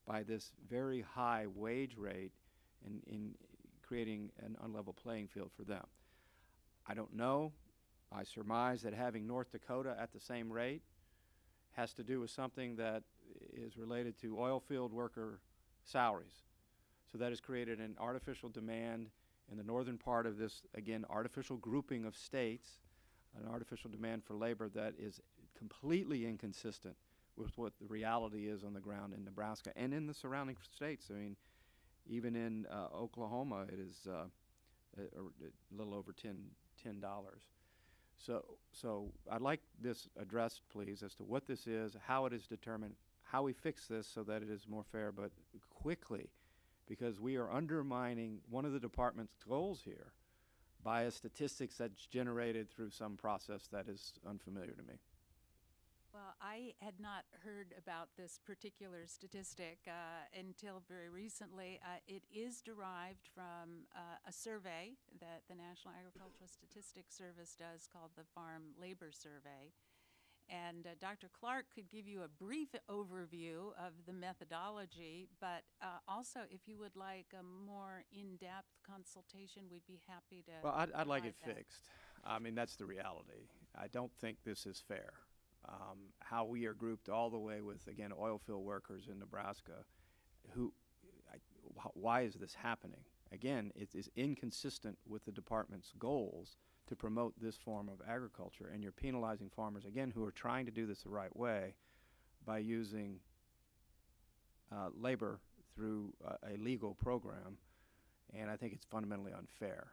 by this very high wage rate in, in creating an unlevel playing field for them. I don't know. I surmise that having North Dakota at the same rate has to do with something that is related to oil field worker salaries. So that has created an artificial demand in the northern part of this, again, artificial grouping of states, an artificial demand for labor that is completely inconsistent with what the reality is on the ground in Nebraska and in the surrounding states. I mean, even in uh, Oklahoma, it is uh, a, a little over ten dollars. So, so I'd like this addressed, please, as to what this is, how it is determined, how we fix this so that it is more fair, but quickly, because we are undermining one of the department's goals here by a statistics that's generated through some process that is unfamiliar to me. Well, I had not heard about this particular statistic uh, until very recently. Uh, it is derived from uh, a survey that the National Agricultural Statistics Service does called the Farm Labor Survey. And uh, Doctor Clark could give you a brief overview of the methodology, but uh, also if you would like a more in-depth consultation, we'd be happy to. Well, I'd, I'd like it that. fixed. I mean, that's the reality. I don't think this is fair. Um, how we are grouped all the way with, again, oil field workers in Nebraska, who, I, wh why is this happening? Again, it is inconsistent with the department's goals to promote this form of agriculture, and you're penalizing farmers, again, who are trying to do this the right way by using uh, labor through uh, a legal program, and I think it's fundamentally unfair.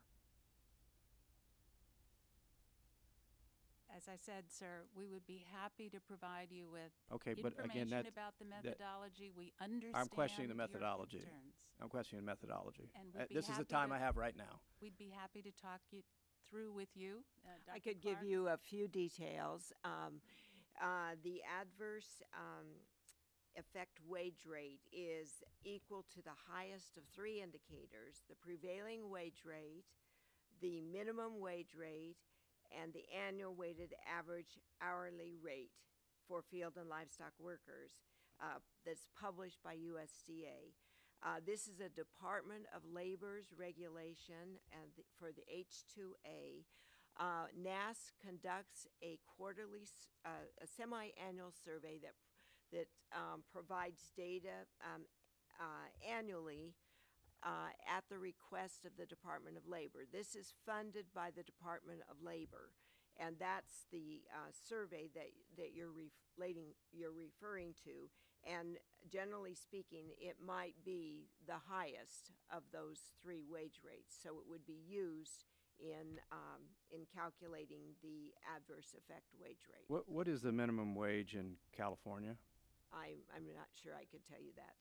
As I said, sir, we would be happy to provide you with Okay, but again, information that's, about the that- methodology. We understand I'm questioning the your methodology. concerns. I'm questioning the methodology. And Uh, we'd be this is the happy time to- I have right now. We'd be happy to talk you through with you. Uh, I Doctor could give Clark? you a few details. Um, uh, the adverse um, effect wage rate is equal to the highest of three indicators: the prevailing wage rate, the minimum wage rate, and the annual weighted average hourly rate for field and livestock workers uh, that's published by U S D A. Uh, this is a Department of Labor's regulation and the, for the H two A. Uh, N A S conducts a quarterly, s- uh, a semi-annual survey that that um, provides data um, uh, annually uh, at the request of the Department of Labor. This is funded by the Department of Labor, and that's the uh, survey that that you're relating, you're referring to. And generally speaking, it might be the highest of those three wage rates, so it would be used in um, in calculating the adverse effect wage rate. What, what is the minimum wage in California? I'm I'm not sure I could tell you that.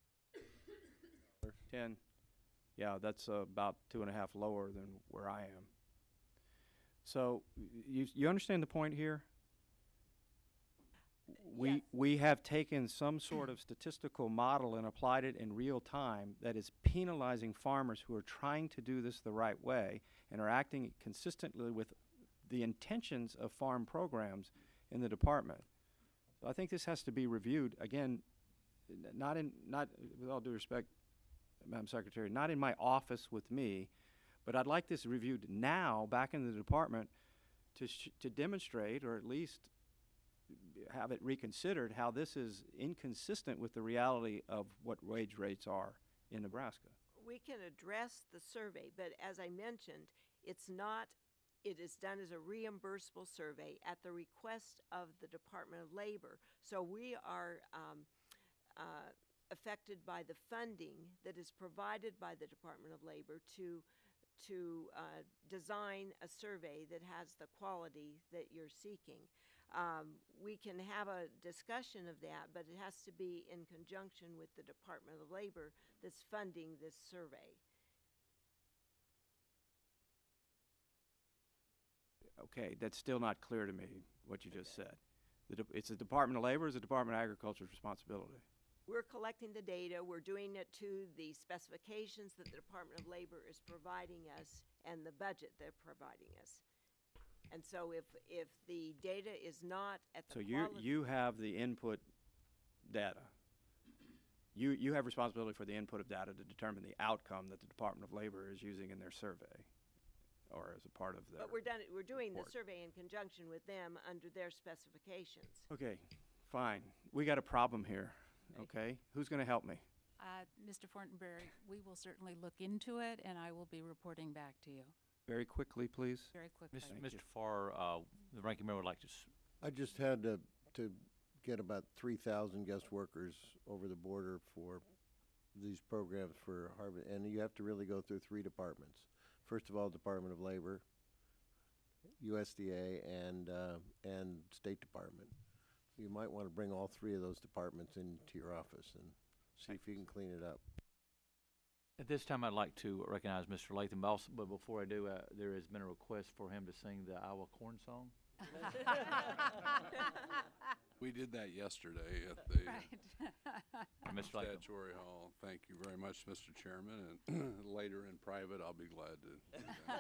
Ten. Yeah, that's uh, about two and a half lower than where I am. So you, you understand the point here? We, Yes. we have taken some sort of statistical model and applied it in real time that is penalizing farmers who are trying to do this the right way and are acting consistently with the intentions of farm programs in the department. So I think this has to be reviewed, again, n- not in, not, with all due respect, Madam Secretary, not in my office with me, but I'd like this reviewed now back in the department to, sh to demonstrate, or at least have it reconsidered, how this is inconsistent with the reality of what wage rates are in Nebraska. We can address the survey, but as I mentioned, it's not, it is done as a reimbursable survey at the request of the Department of Labor. So we are um, uh, affected by the funding that is provided by the Department of Labor to to uh, design a survey that has the quality that you're seeking. Um, we can have a discussion of that, but it has to be in conjunction with the Department of Labor that's funding this survey. Okay, that's still not clear to me, what you just said. The de it's the Department of Labor, or is the Department of Agriculture's responsibility? We're collecting the data, we're doing it to the specifications that the Department of Labor is providing us and the budget they're providing us. And so if, if the data is not at the So you, quality. you have the input data. you, you have responsibility for the input of data to determine the outcome that the Department of Labor is using in their survey, or as a part of their. But we're done, we're doing the report. survey in conjunction with them under their specifications. Okay, fine. We got a problem here, okay? Who's going to help me? Uh, Mister Fortenberry, we will certainly look into it, and I will be reporting back to you Very quickly, please. very quickly. Mister Thank Mister you. Farr, uh, the ranking member would like to, s- I just had to, to get about three thousand guest workers over the border for these programs for Harvard, and you have to really go through three departments. First of all, Department of Labor, U S D A, and, uh, and State Department. You might want to bring all three of those departments into your office and see if you can clean it up. at this time, I'd like to recognize Mister Latham, but also, but before I do, uh, there has been a request for him to sing the Iowa corn song. We did that yesterday at the Uh, Mister Latham. Statuary Hall. Thank you very much, Mister Chairman, and later in private, I'll be glad to do that.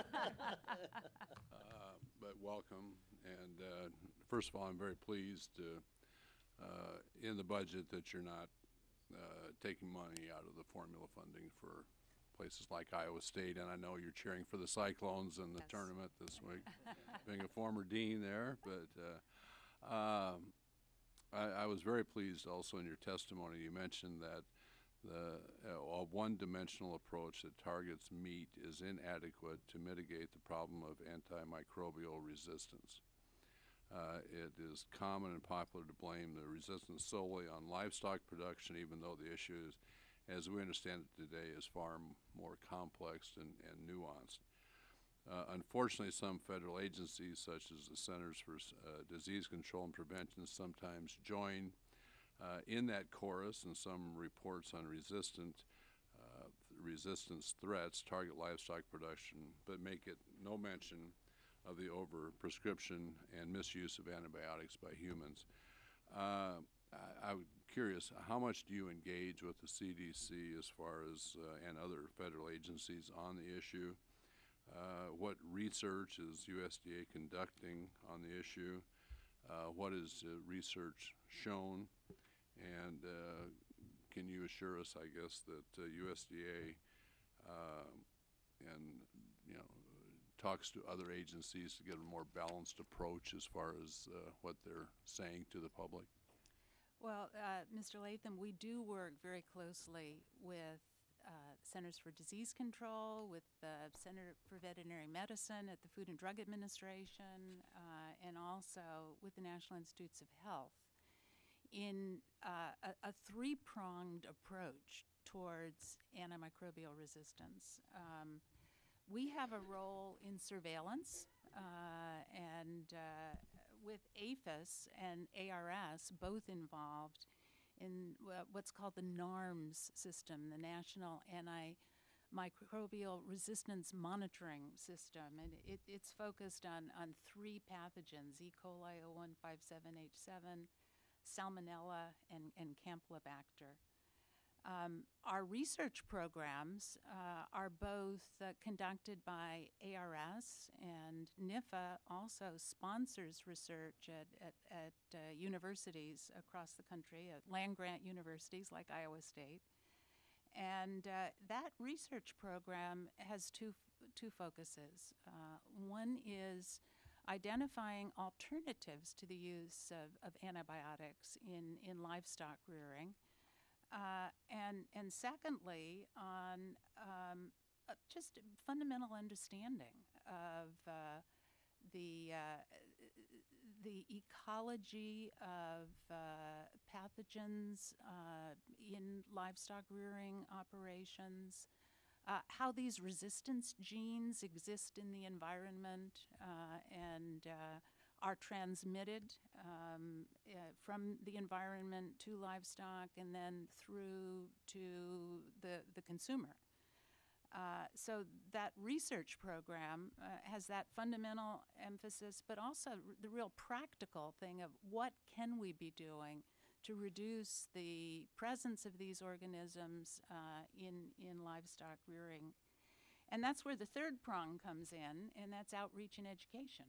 Uh, But welcome, and uh, first of all, I'm very pleased to, uh, in the budget that you're not uh, taking money out of the formula funding for places like Iowa State, and I know you're cheering for the Cyclones in the Yes. tournament this week, being a former dean there, but uh, um, I, I was very pleased also in your testimony. You mentioned that the uh, a one-dimensional approach that targets meat is inadequate to mitigate the problem of antimicrobial resistance. Uh, it is common and popular to blame the resistance solely on livestock production, even though the issue is, as we understand it today, is far m- more complex and, and nuanced. Uh, unfortunately, some federal agencies, such as the Centers for uh, Disease Control and Prevention, sometimes join uh, in that chorus, and some reports on resistant uh, resistance threats target livestock production, but make it no mention of the over-prescription and misuse of antibiotics by humans. Uh, I, I'm curious, how much do you engage with the C D C as far as, uh, and other federal agencies on the issue? Uh, what research is U S D A conducting on the issue? Uh, what is uh, research shown? And uh, can you assure us, I guess, that uh, U S D A uh, and, you know, talks to other agencies to get a more balanced approach as far as uh, what they're saying to the public? Well, uh, Mister Latham, we do work very closely with uh, Centers for Disease Control, with the Center for Veterinary Medicine at the Food and Drug Administration, uh, and also with the National Institutes of Health in uh, a, a three-pronged approach towards antimicrobial resistance. Um, we have a role in surveillance, uh, and uh, with A P H I S and A R S both involved in uh, what's called the NARMS system, the National Antimicrobial Resistance Monitoring System. And it, it's focused on, on three pathogens, E. coli oh one five seven H seven, Salmonella, and, and Campylobacter. Um, our research programs uh, are both uh, conducted by A R S, and N I F A also sponsors research at, at, at uh, universities across the country, at land-grant universities like Iowa State. And uh, that research program has two, f- two focuses. Uh, one is identifying alternatives to the use of, of antibiotics in, in livestock rearing. Uh, and, and secondly, on um, uh, just fundamental understanding of uh, the, uh, the ecology of uh, pathogens uh, in livestock rearing operations, uh, how these resistance genes exist in the environment uh, and uh, are transmitted um, uh, from the environment to livestock and then through to the, the consumer. Uh, so that research program uh, has that fundamental emphasis, but also r- the real practical thing of what can we be doing to reduce the presence of these organisms uh, in, in livestock rearing. And that's where the third prong comes in, and that's outreach and education.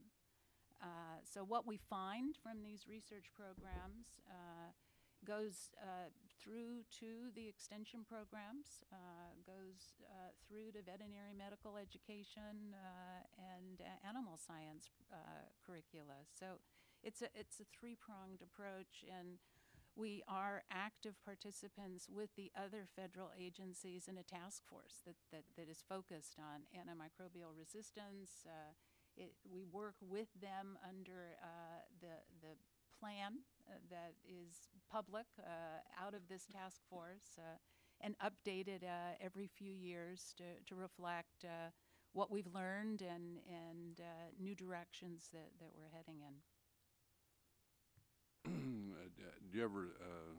Uh, so what we find from these research programs uh, goes uh, through to the extension programs, uh, goes uh, through to veterinary medical education uh, and uh, animal science uh, curricula. So it's a, it's a three-pronged approach, and we are active participants with the other federal agencies in a task force that, that, that is focused on antimicrobial resistance. Uh, it, we work with them under uh, the, the plan uh, that is public uh, out of this task force uh, and updated uh, every few years to, to reflect uh, what we've learned and, and uh, new directions that, that we're heading in. Uh, d- do you ever, uh,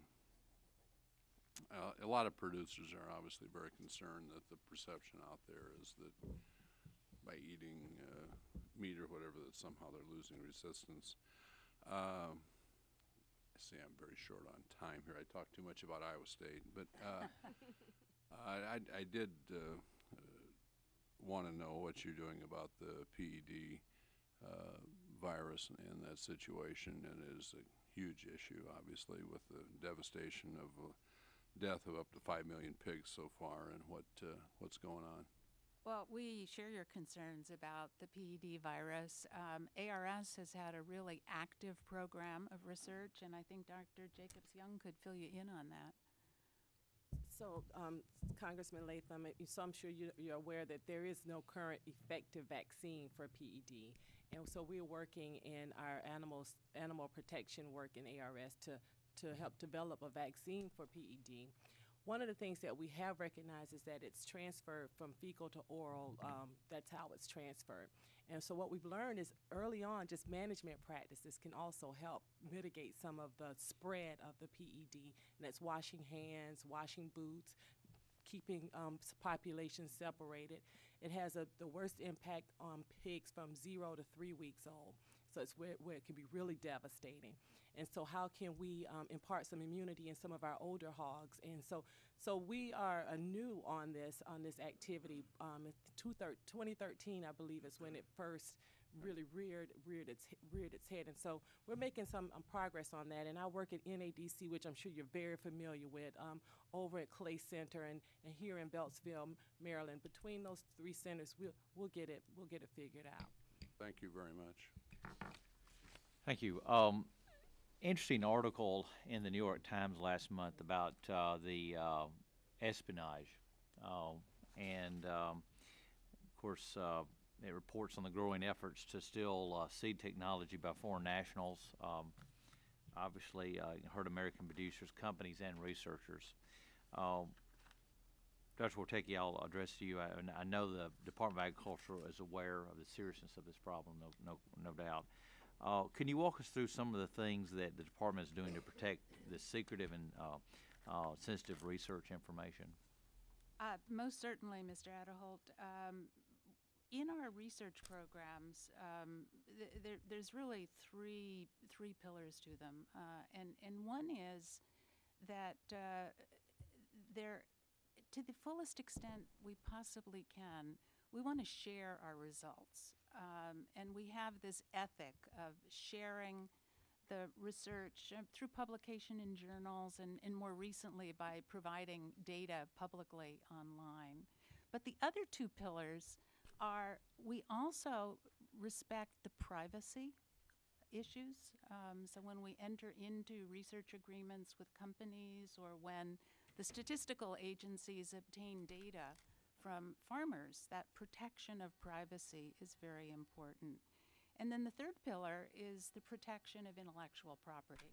uh, a lot of producers are obviously very concerned that the perception out there is that by eating uh, meat or whatever that somehow they're losing resistance. Um, I see I'm very short on time here. I talked too much about Iowa State, but uh, I, I, I did uh, uh, want to know what you're doing about the P E D uh, virus in that situation. And it is a huge issue, obviously, with the devastation of uh, death of up to five million pigs so far, and what uh, what's going on. Well, we share your concerns about the P E D virus. Um, A R S has had a really active program of research, and I think Doctor Jacobs-Young could fill you in on that. So, um, Congressman Latham, uh, so I'm sure you, you're aware that there is no current effective vaccine for P E D. And so we're working in our animals, animal protection work in A R S to, to help develop a vaccine for P E D. One of the things that we have recognized is that it's transferred from fecal to oral. Um, that's how it's transferred. And so what we've learned is early on, just management practices can also help mitigate some of the spread of the P E D. And that's washing hands, washing boots, keeping um, populations separated. It has a, the worst impact on pigs from zero to three weeks old. So it's where, where it can be really devastating. And so how can we um, impart some immunity in some of our older hogs? And so so we are anew on this on this activity. Um, twenty thirteen, I believe, is when it first really reared reared its reared its head. And so we're making some um, progress on that. And I work at N A D C, which I'm sure you're very familiar with, um, over at Clay Center and, and here in Beltsville, Maryland. Between those three centers, we'll we'll get it we'll get it figured out. Thank you very much. Thank you. Um, interesting article in the New York Times last month about uh, the uh, espionage, uh, and um, of course uh, it reports on the growing efforts to steal uh, seed technology by foreign nationals. Um, obviously, uh, hurt American producers, companies, and researchers. Uh, Doctor Wartecki, I'll address to you. I, I know the Department of Agriculture is aware of the seriousness of this problem, no, no, no doubt. Uh, can you walk us through some of the things that the department is doing to protect this secretive and uh, uh, sensitive research information? Uh, most certainly, Mister Adderholt. Um, in our research programs, um, th there, there's really three three pillars to them, uh, and and one is that uh, there, to the fullest extent we possibly can, we want to share our results. Um, and we have this ethic of sharing the research uh, through publication in journals and, and more recently by providing data publicly online. But the other two pillars are we also respect the privacy issues. Um, so when we enter into research agreements with companies or when the statistical agencies obtain data from farmers, that protection of privacy is very important. And then the third pillar is the protection of intellectual property,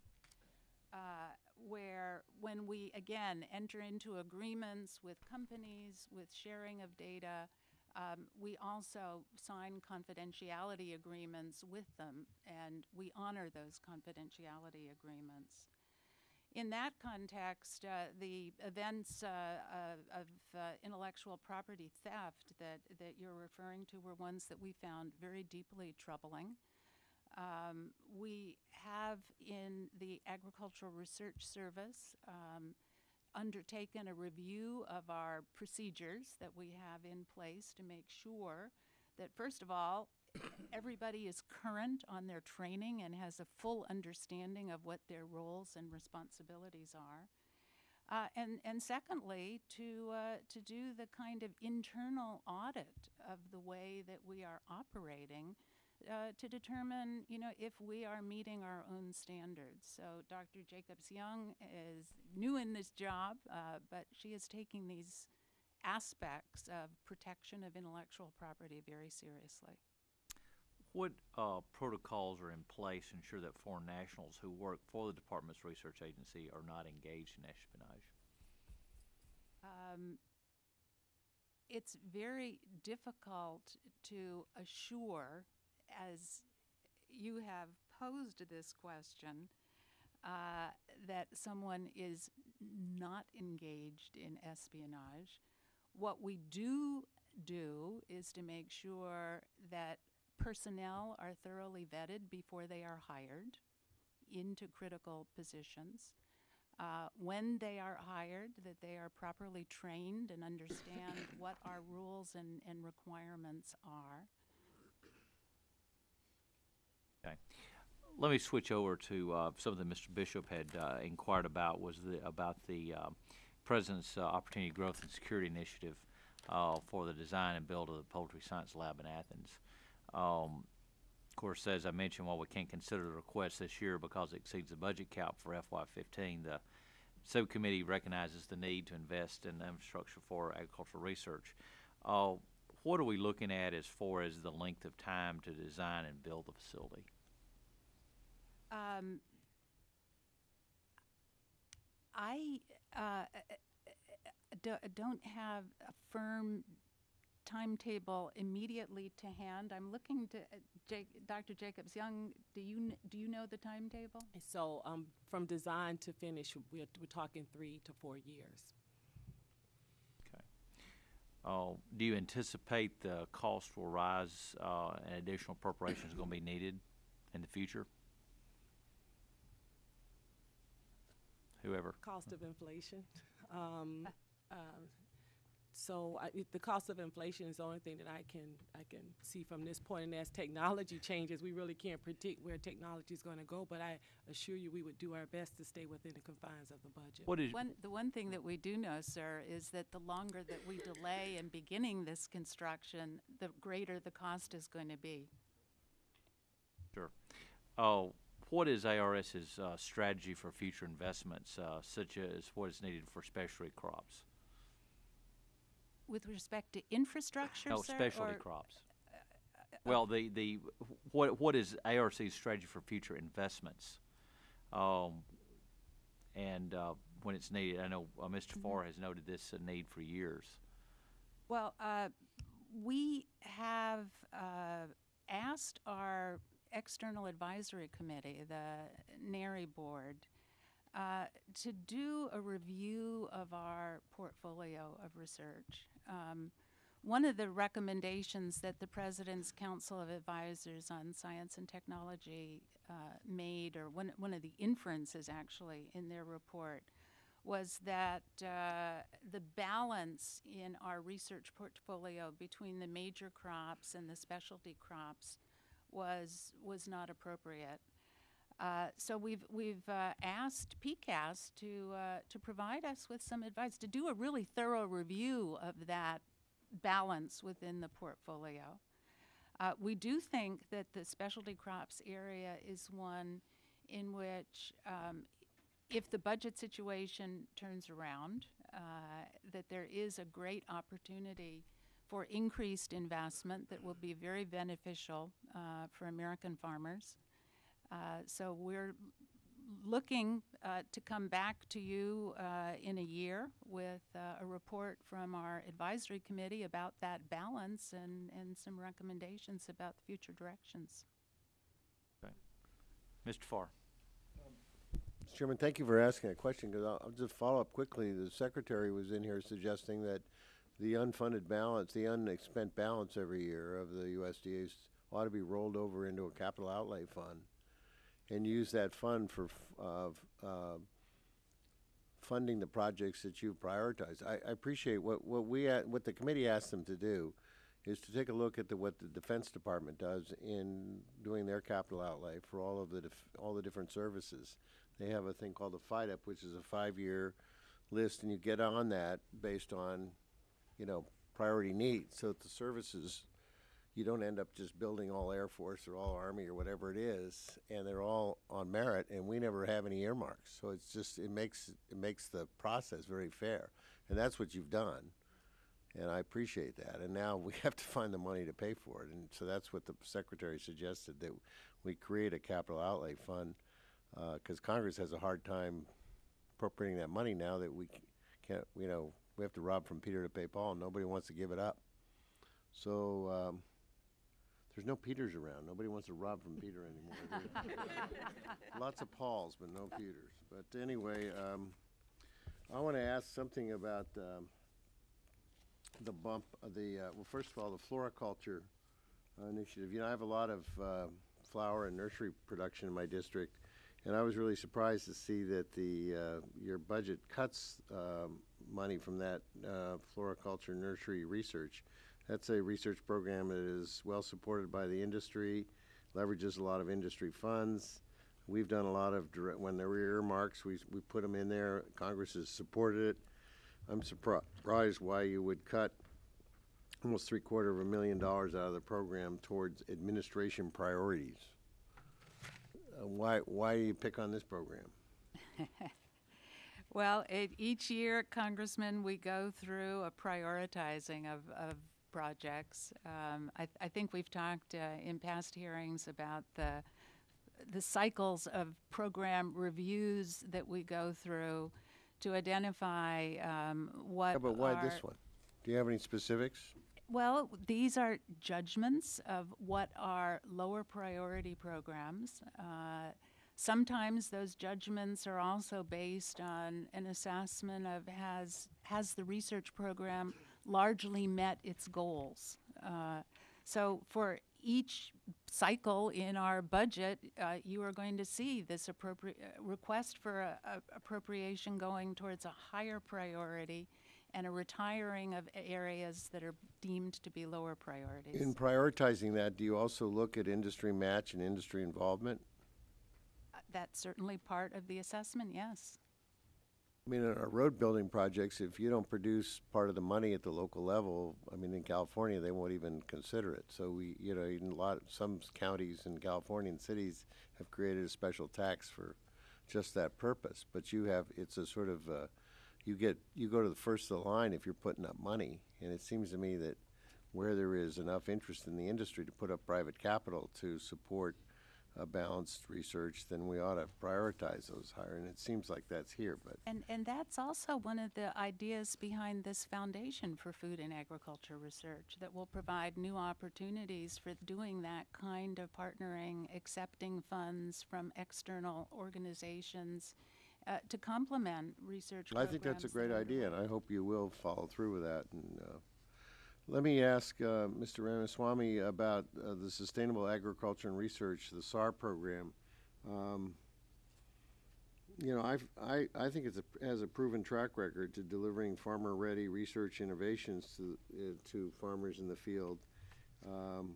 uh, where when we, again, enter into agreements with companies, with sharing of data, um, we also sign confidentiality agreements with them, and we honor those confidentiality agreements. In that context, uh, the events uh, uh, of uh, intellectual property theft that, that you're referring to were ones that we found very deeply troubling. Um, we have in the Agricultural Research Service um, undertaken a review of our procedures that we have in place to make sure that, first of all, everybody is current on their training and has a full understanding of what their roles and responsibilities are. Uh, and, and secondly, to, uh, to do the kind of internal audit of the way that we are operating uh, to determine, you know, if we are meeting our own standards. So Doctor Jacobs-Young is new in this job, uh, but she is taking these aspects of protection of intellectual property very seriously. What uh, protocols are in place to ensure that foreign nationals who work for the Department's research agency are not engaged in espionage? Um, it's very difficult to assure, as you have posed this question, uh, that someone is not engaged in espionage. What we do do is to make sure that personnel are thoroughly vetted before they are hired into critical positions. Uh, when they are hired, that they are properly trained and understand what our rules and, and requirements are. Okay. Let me switch over to uh, something Mister Bishop had uh, inquired about, was the, about the uh, President's uh, Opportunity Growth and Security Initiative uh, for the design and build of the Poultry Science Lab in Athens. Um, of course, as I mentioned, while we can't consider the request this year because it exceeds the budget cap for F Y fifteen, the subcommittee recognizes the need to invest in infrastructure for agricultural research. Uh, what are we looking at as far as the length of time to design and build the facility? Um, I uh, do, don't have a firm timetable immediately to hand. I'm looking to uh, Jake, Doctor Jacobs-Young. Do you kn do you know the timetable? So um, from design to finish, we're, we're talking three to four years. Okay. Uh, do you anticipate the cost will rise uh, and additional appropriations going to be needed in the future? Whoever. Cost of inflation. Um, um, so I, it, the cost of inflation is the only thing that I can I can see from this point. And as technology changes, we really can't predict where technology is going to go. But I assure you, we would do our best to stay within the confines of the budget. What is one, the one thing that we do know, sir, is that the longer that we delay in beginning this construction, the greater the cost is going to be. Sure. Oh. What is ARS's uh, strategy for future investments, uh, such as what is needed for specialty crops? With respect to infrastructure, No, sir, specialty or, crops. Uh, uh, Well, the, the what what is ARC's strategy for future investments, um, and uh, when it's needed? I know uh, Mister Mm-hmm. Farr has noted this uh, need for years. Well, uh, we have uh, asked our External Advisory Committee, the NARI board, uh, to do a review of our portfolio of research. Um, one of the recommendations that the President's Council of Advisors on Science and Technology uh, made, or one, one of the inferences actually in their report, was that uh, the balance in our research portfolio between the major crops and the specialty crops was was not appropriate. Uh, so we've we've uh, asked P C A S to uh, to provide us with some advice, to do a really thorough review of that balance within the portfolio. Uh, we do think that the specialty crops area is one in which, um, if the budget situation turns around, uh, that there is a great opportunity for increased investment that will be very beneficial uh, for American farmers. Uh, so we're looking uh, to come back to you uh, in a year with uh, a report from our advisory committee about that balance and, and some recommendations about the future directions. Okay. Mister Farr. Mister Chairman, thank you for asking that question, because I'll, I'll just follow up quickly. The Secretary was in here suggesting that the unfunded balance, the unexpent balance every year of the U S D A's ought to be rolled over into a capital outlay fund and use that fund for uh, uh, funding the projects that you've prioritized. I, I appreciate what, what we at, what the committee asked them to do is to take a look at the, what the Defense Department does in doing their capital outlay for all of the def, all the different services. They have a thing called the F I D E P, which is a five-year list, and you get on that based on, you know, priority needs, so that the services, you don't end up just building all Air Force or all Army or whatever it is, and they're all on merit, and we never have any earmarks. So it's just, it makes, it makes the process very fair. And that's what you've done, and I appreciate that. And now we have to find the money to pay for it, and so that's what the Secretary suggested, that we create a capital outlay fund, because uh, Congress has a hard time appropriating that money now that we can't, you know, we have to rob from Peter to pay Paul, and nobody wants to give it up. So, um, there's no Peters around. Nobody wants to rob from Peter anymore. Lots of Pauls, but no Peters. But anyway, um, I want to ask something about um, the bump, of the, uh, well, first of all, the floriculture uh, initiative. You know, I have a lot of uh, flower and nursery production in my district, and I was really surprised to see that the uh, your budget cuts um, money from that uh, floriculture nursery research. That's a research program that is well supported by the industry, leverages a lot of industry funds. We've done a lot of, direct, when there were earmarks, we, we put them in there. Congress has supported it. I'm surprised why you would cut almost three quarter of a million dollars out of the program towards administration priorities. Uh, why, why do you pick on this program? Well, it, each year, Congressman, we go through a prioritizing of, of projects. Um, I, I think we've talked uh, in past hearings about the the cycles of program reviews that we go through to identify um, what. Yeah, but why are, this one? Do you have any specifics? Well, these are judgments of what are lower priority programs. Uh, sometimes those judgments are also based on an assessment of has has the research program largely met its goals. Uh, so for each cycle in our budget, uh, you are going to see this appropri uh, request for a, a appropriation going towards a higher priority and a retiring of areas that are deemed to be lower priorities. In prioritizing that, do you also look at industry match and industry involvement? Uh, that's certainly part of the assessment, yes. I mean, in our road building projects, if you don't produce part of the money at the local level, I mean, in California, they won't even consider it. So we, you know, in a lot, some counties in California and cities have created a special tax for just that purpose. But you have, it's a sort of, uh, you get, you go to the first of the line if you're putting up money. And it seems to me that where there is enough interest in the industry to put up private capital to support a balanced research, then we ought to prioritize those higher, and it seems like that's here. But and and that's also one of the ideas behind this Foundation for Food and Agriculture Research that will provide new opportunities for doing that kind of partnering, accepting funds from external organizations uh, to complement research. I think that's a great idea, and I hope you will follow through with that. And uh, let me ask uh, Mister Ramaswamy about uh, the Sustainable Agriculture and Research, the S A R program. Um, you know, I've, I I think it's a, has a proven track record to delivering farmer-ready research innovations to uh, to farmers in the field, um,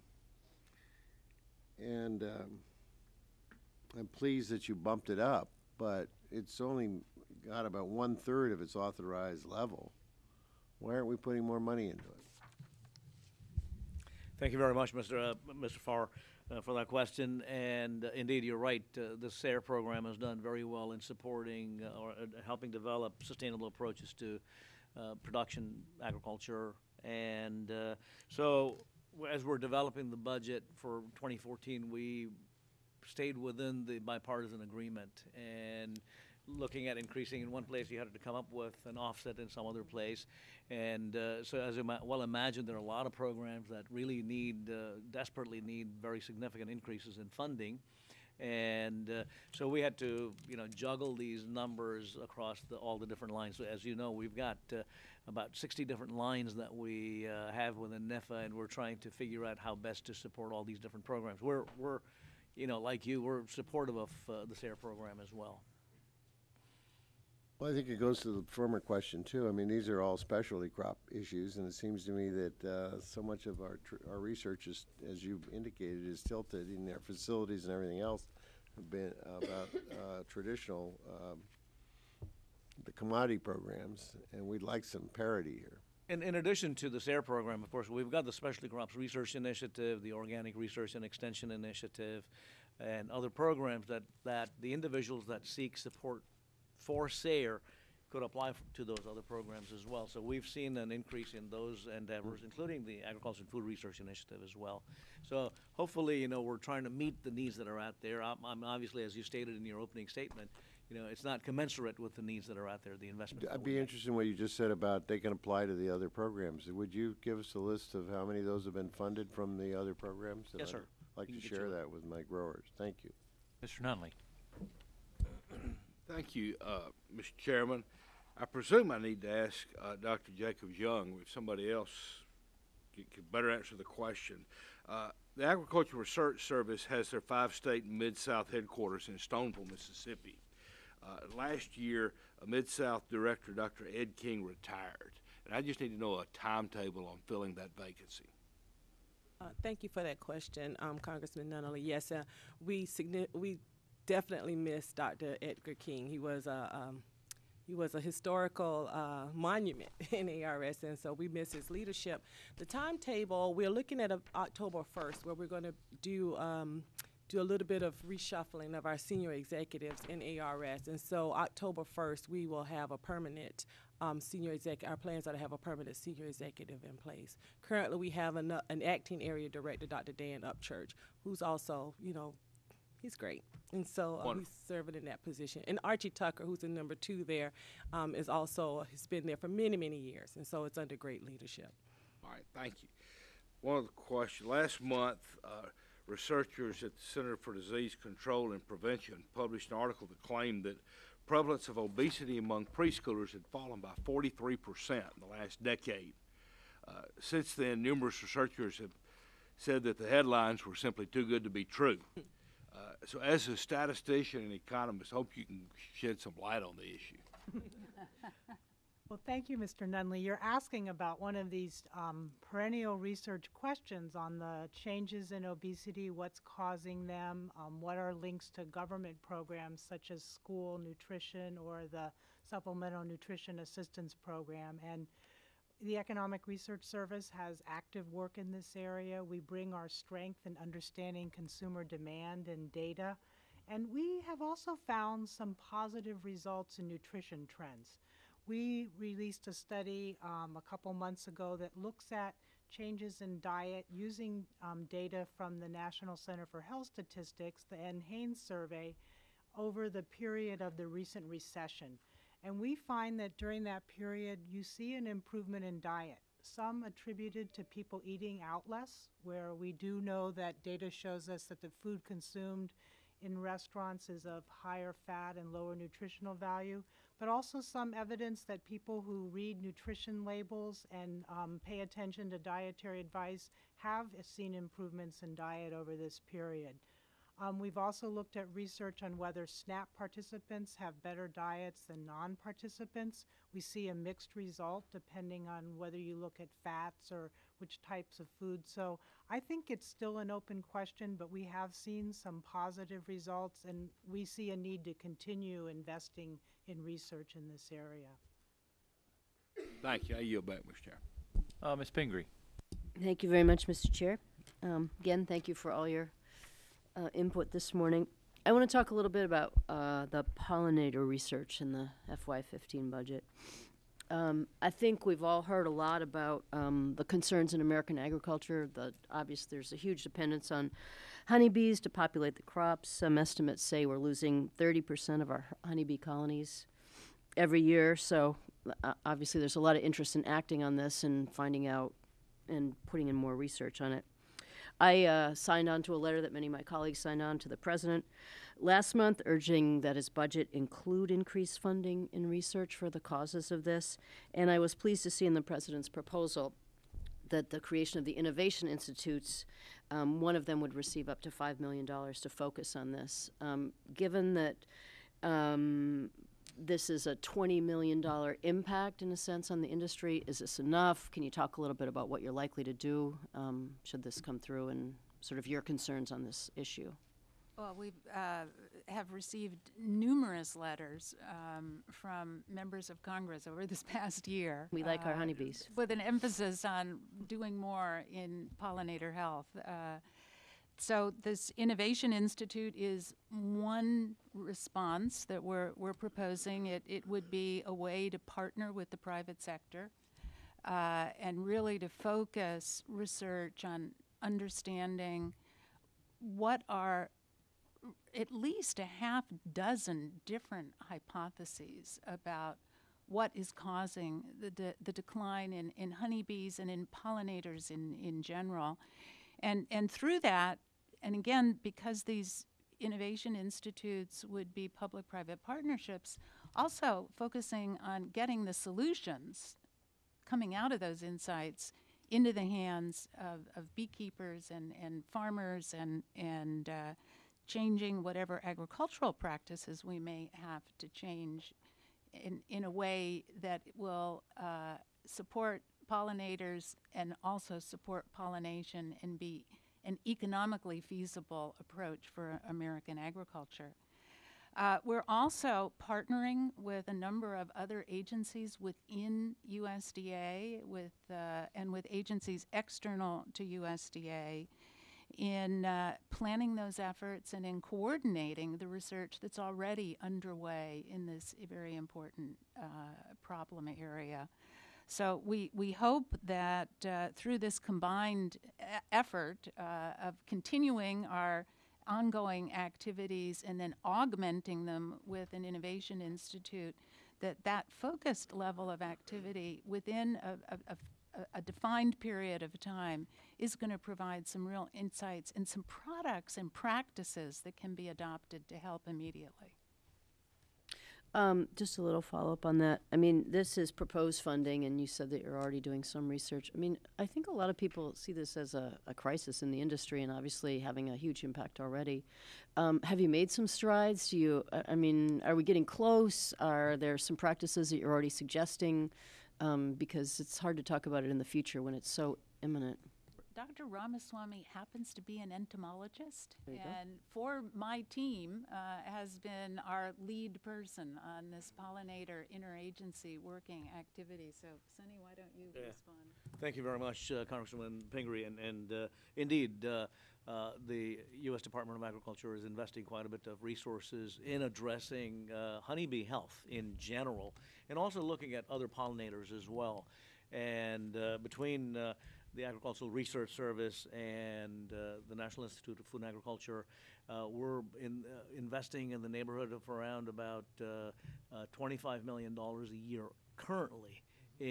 and um, I'm pleased that you bumped it up, but it's only got about one third of its authorized level. Why aren't we putting more money into it? Thank you very much, Mister Uh, Mister Farr, uh, for that question. And uh, indeed, you're right. Uh, the S A R program has done very well in supporting uh, or uh, helping develop sustainable approaches to uh, production agriculture. And uh, so, w- as we're developing the budget for twenty fourteen, we stayed within the bipartisan agreement and looking at increasing in one place, you had to come up with an offset in some other place. And uh, so as you ma- well imagine, there are a lot of programs that really need, uh, desperately need very significant increases in funding. And uh, so we had to, you know, juggle these numbers across the, all the different lines. So as you know, we've got uh, about sixty different lines that we uh, have within N F A, and we're trying to figure out how best to support all these different programs. We're, we're you know, like you, we're supportive of uh, the S A R program as well. Well, I think it goes to the former question, too. I mean, these are all specialty crop issues, and it seems to me that uh, so much of our tr our research, is, as you've indicated, is tilted in their facilities and everything else have been about uh, traditional um, the commodity programs, and we'd like some parity here. In, in addition to the S A R E program, of course, we've got the Specialty Crops Research Initiative, the Organic Research and Extension Initiative, and other programs that, that the individuals that seek support for S A R E could apply f- to those other programs as well. So we've seen an increase in those endeavors, including the Agriculture and Food Research Initiative as well. So hopefully, you know, we're trying to meet the needs that are out there. I'm, I'm obviously, as you stated in your opening statement, you know, it's not commensurate with the needs that are out there, the investment. I'd be interested in what you just said about they can apply to the other programs. Would you give us a list of how many of those have been funded from the other programs? Yes, sir. I'd like We to can get share you a- that with my growers. Thank you. Mister Nunley. Thank you, uh, Mister Chairman. I presume I need to ask uh, Doctor Jacobs Young if somebody else could, could better answer the question. Uh, the Agricultural Research Service has their five-state and Mid-South headquarters in Stoneville, Mississippi. Uh, last year, a Mid-South director, Doctor Ed King, retired, and I just need to know a timetable on filling that vacancy. Uh, thank you for that question, um, Congressman Nunley. Yes, uh, we signi- we definitely miss Doctor Edgar King. He was a um, he was a historical uh, monument in A R S, and so we miss his leadership. The timetable, we're looking at uh, October first, where we're going to do um, do a little bit of reshuffling of our senior executives in A R S, and so October first, we will have a permanent Um, senior exec, our plans are to have a permanent senior executive in place. Currently, we have an, uh, an acting area director, Doctor Dan Upchurch, who's also, you know, he's great. And so uh, he's serving in that position. And Archie Tucker, who's in number two there, um, is also, has been there for many, many years. And so it's under great leadership. All right, thank you. One other question. Last month, uh, researchers at the Center for Disease Control and Prevention published an article that claimed that prevalence of obesity among preschoolers had fallen by forty-three percent in the last decade. Uh, since then, numerous researchers have said that the headlines were simply too good to be true. Uh, so as a statistician and economist, I hope you can shed some light on the issue. Well, thank you, Mister Nunley. You're asking about one of these um, perennial research questions on the changes in obesity, what's causing them, um, what are links to government programs such as school nutrition or the Supplemental Nutrition Assistance Program. And the Economic Research Service has active work in this area. We bring our strength in understanding consumer demand and data. And we have also found some positive results in nutrition trends. We released a study um, a couple months ago that looks at changes in diet using um, data from the National Center for Health Statistics, the N. Haynes survey, over the period of the recent recession. And we find that during that period, you see an improvement in diet, some attributed to people eating out less, where we do know that data shows us that the food consumed in restaurants is of higher fat and lower nutritional value, but also some evidence that people who read nutrition labels and um, pay attention to dietary advice have seen improvements in diet over this period. Um, we've also looked at research on whether SNAP participants have better diets than non-participants. We see a mixed result depending on whether you look at fats or which types of food. So I think it's still an open question, but we have seen some positive results, and we see a need to continue investing in research in this area. Thank you. I yield back, Mister Chair. Uh, Miz Pingree. Thank you very much, Mister Chair. Um, again, thank you for all your uh, input this morning. I want to talk a little bit about uh, the pollinator research in the F Y fifteen budget. Um, I think we've all heard a lot about um, the concerns in American agriculture. The obvious, there's a huge dependence on honeybees to populate the crops. Some estimates say we're losing thirty percent of our honeybee colonies every year. So uh, obviously, there's a lot of interest in acting on this and finding out and putting in more research on it. I uh, signed on to a letter that many of my colleagues signed on to the president last month, urging that his budget include increased funding in research for the causes of this. And I was pleased to see in the president's proposal that the creation of the Innovation Institutes, um, one of them would receive up to five million dollars to focus on this. Um, given that um, this is a twenty million dollars impact, in a sense, on the industry, is this enough? Can you talk a little bit about what you're likely to do um, should this come through and sort of your concerns on this issue? Well, we uh, have received numerous letters um, from members of Congress over this past year. We like our uh, honeybees. With an emphasis on doing more in pollinator health. Uh, so this Innovation Institute is one response that we're, we're proposing. It, it would be a way to partner with the private sector uh, and really to focus research on understanding what are at least a half dozen different hypotheses about what is causing the, de the decline in, in honeybees and in pollinators in, in general. And, and through that, and again, because these innovation institutes would be public-private partnerships, also focusing on getting the solutions coming out of those insights into the hands of, of beekeepers and, and farmers and, and uh, changing whatever agricultural practices we may have to change in, in a way that will uh, support pollinators and also support pollination and be an economically feasible approach for American agriculture. Uh, we're also partnering with a number of other agencies within U S D A with, uh, and with agencies external to U S D A in uh, planning those efforts and in coordinating the research that's already underway in this very important uh, problem area. So we, we hope that uh, through this combined e effort uh, of continuing our ongoing activities and then augmenting them with an innovation institute, that that focused level of activity within a, a, a a defined period of time is going to provide some real insights and some products and practices that can be adopted to help immediately. Um, just a little follow-up on that. I mean, this is proposed funding, and you said that you're already doing some research. I mean, I think a lot of people see this as a, a crisis in the industry and obviously having a huge impact already. Um, have you made some strides? Do you, I, I mean, are we getting close? Are there some practices that you're already suggesting? Um, because it's hard to talk about it in the future when it's so imminent. Doctor Ramaswamy happens to be an entomologist, There you go. and for my team uh, has been our lead person on this pollinator interagency working activity. So, Sonny, why don't you Yeah. respond? Thank you very much, uh, Congresswoman Pingree, and, and uh, indeed, uh, uh, the U S Department of Agriculture is investing quite a bit of resources in addressing uh, honeybee health in general, and also looking at other pollinators as well. And uh, between uh, the Agricultural Research Service and uh, the National Institute of Food and Agriculture, uh, we're in, uh, investing in the neighborhood of around about uh, uh, twenty-five million dollars a year currently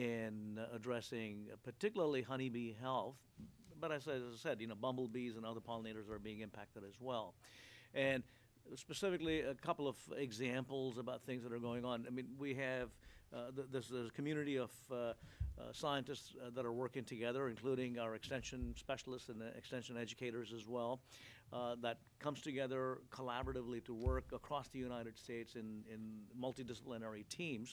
in uh, addressing uh, particularly honeybee health. But as I said, you know, bumblebees and other pollinators are being impacted as well. And specifically, a couple of examples about things that are going on. I mean, we have uh, th there's, there's a community of uh, uh, scientists uh, that are working together, including our extension specialists and uh, extension educators as well, uh, that comes together collaboratively to work across the United States in, in multidisciplinary teams.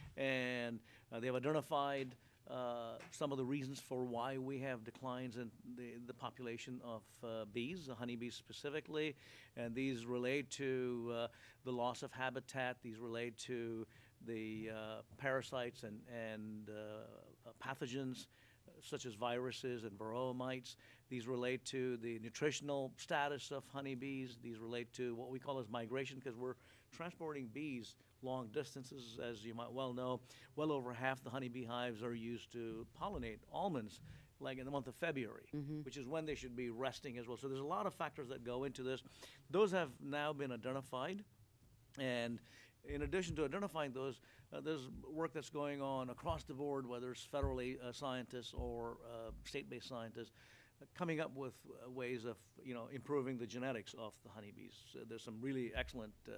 And uh, they have identified Uh, some of the reasons for why we have declines in the, the population of uh, bees, the honeybees specifically, and these relate to uh, the loss of habitat. These relate to the uh, parasites and, and uh, pathogens such as viruses and varroa mites. These relate to the nutritional status of honeybees. These relate to what we call as migration, because we're transporting bees long distances, as you might well know. Well over half the honeybee hives are used to pollinate almonds, like in the month of February, Mm-hmm. which is when they should be resting as well. So there's a lot of factors that go into this. Those have now been identified, and in addition to identifying those, uh, there's work that's going on across the board, whether it's federally uh, scientists or uh, state-based scientists, uh, coming up with uh, ways of, you know, improving the genetics of the honeybees. So there's some really excellent uh,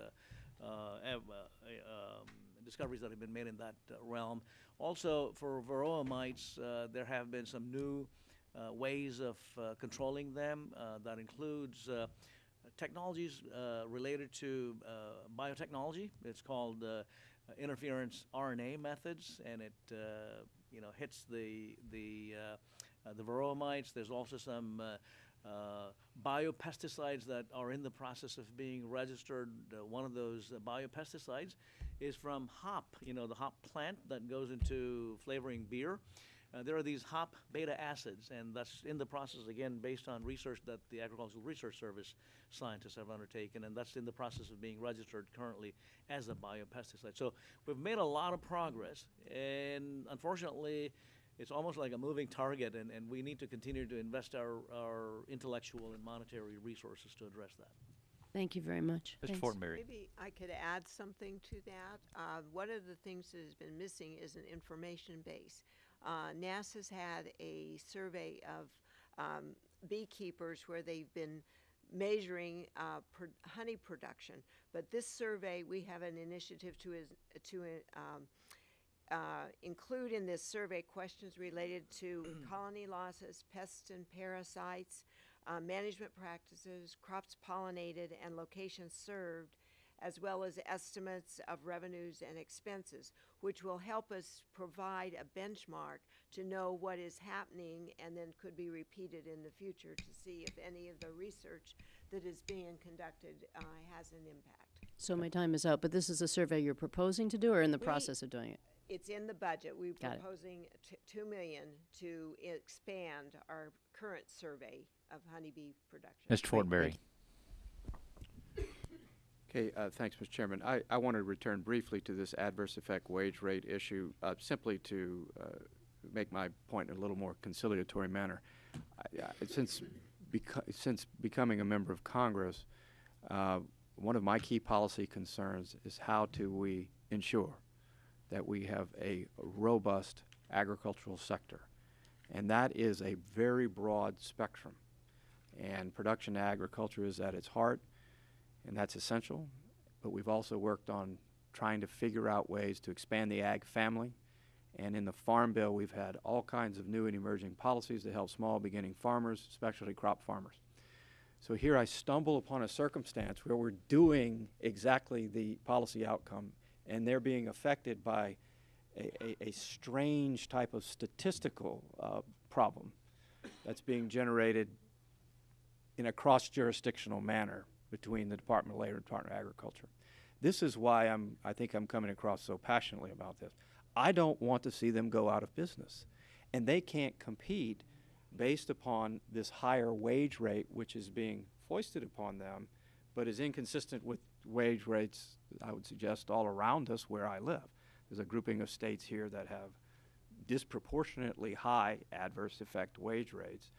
uh, ev- uh, um, discoveries that have been made in that uh, realm. Also, for varroa mites, uh, there have been some new uh, ways of uh, controlling them. Uh, that includes uh, technologies uh, related to uh, biotechnology. It's called uh, interference R N A methods, and it uh, you know hits the the uh, uh, the varroa mites. There's also some uh, uh, biopesticides that are in the process of being registered. Uh, one of those uh, biopesticides is from hop, you know, the hop plant that goes into flavoring beer. Uh, there are these hop beta acids, and that's in the process, again, based on research that the Agricultural Research Service scientists have undertaken, and that's in the process of being registered currently as a biopesticide. So we've made a lot of progress, and unfortunately, it's almost like a moving target, and, and we need to continue to invest our, our intellectual and monetary resources to address that. Thank you very much. Mister Thanks. Fortenberry. Maybe I could add something to that. Uh, one of the things that has been missing is an information base. Uh, NASA's had a survey of um, beekeepers where they've been measuring uh, pr honey production. But this survey, we have an initiative to, is, to um, uh, include in this survey questions related to colony losses, pests and parasites, uh, management practices, crops pollinated, and locations served, as well as estimates of revenues and expenses, which will help us provide a benchmark to know what is happening and then could be repeated in the future to see if any of the research that is being conducted uh, has an impact. So my time is out, but this is a survey you're proposing to do or in the We- process of doing it? It's in the budget. We're Got it. proposing t two million to expand our current survey of honeybee production. Mister Fortenberry. Okay, uh, thanks, Mister Chairman. I, I want to return briefly to this adverse effect wage rate issue, uh, simply to uh, make my point in a little more conciliatory manner. I, I, since, beco since becoming a member of Congress, uh, one of my key policy concerns is how do we ensure that we have a robust agricultural sector. And that is a very broad spectrum. And production agriculture is at its heart, and that's essential. But we've also worked on trying to figure out ways to expand the ag family. And in the Farm Bill, we've had all kinds of new and emerging policies to help small beginning farmers, especially crop farmers. So here I stumble upon a circumstance where we're doing exactly the policy outcome, and they're being affected by a, a, a strange type of statistical uh, problem that's being generated in a cross-jurisdictional manner between the Department of Labor and Department of Agriculture. This is why I'm, I think I'm coming across so passionately about this. I don't want to see them go out of business, and they can't compete based upon this higher wage rate, which is being foisted upon them, but is inconsistent with wage rates, I would suggest, all around us where I live. There's a grouping of states here that have disproportionately high adverse effect wage rates.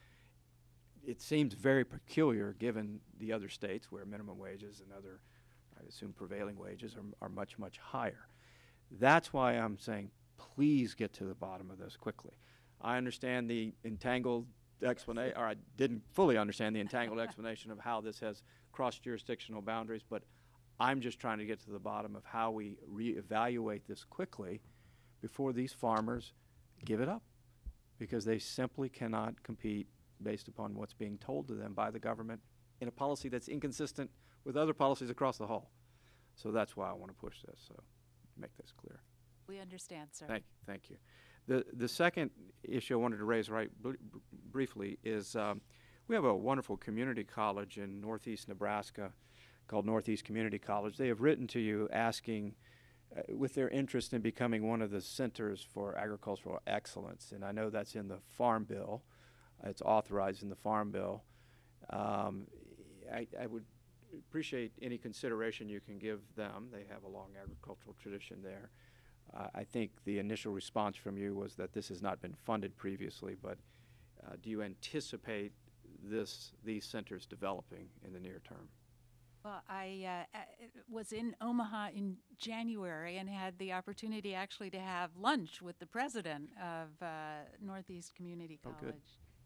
It seems very peculiar given the other states where minimum wages and other, I assume, prevailing wages are, are much, much higher. That's why I'm saying, please get to the bottom of this quickly. I understand the entangled explanation, or I didn't fully understand the entangled explanation of how this has cross-jurisdictional boundaries, but I'm just trying to get to the bottom of how we reevaluate this quickly before these farmers give it up, because they simply cannot compete based upon what's being told to them by the government in a policy that's inconsistent with other policies across the hall. So that's why I want to push this, so make this clear. We understand, sir. Thank, thank you. The, the second issue I wanted to raise right br br briefly is um, we have a wonderful community college in northeast Nebraska called Northeast Community College. They have written to you asking uh, with their interest in becoming one of the centers for agricultural excellence, and I know that's in the Farm Bill. Uh, it's authorized in the Farm Bill. Um, I, I would appreciate any consideration you can give them. They have a long agricultural tradition there. Uh, I think the initial response from you was that this has not been funded previously, but uh, do you anticipate this, these centers developing in the near term? Well, I uh, was in Omaha in January and had the opportunity actually to have lunch with the president of uh, Northeast Community Oh, College. good.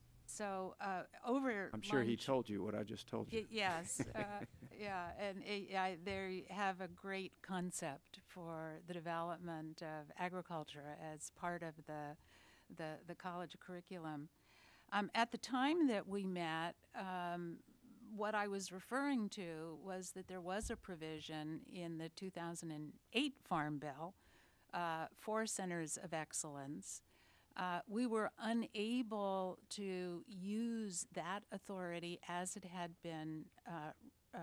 So uh, over I'm sure he lunch- told you what I just told you. Y- yes, uh, yeah, and uh, I, they have a great concept for the development of agriculture as part of the the, the college curriculum. Um, at the time that we met, um, what I was referring to was that there was a provision in the two thousand eight Farm Bill uh, for centers of excellence. uh, we were unable to use that authority as it had been uh, uh,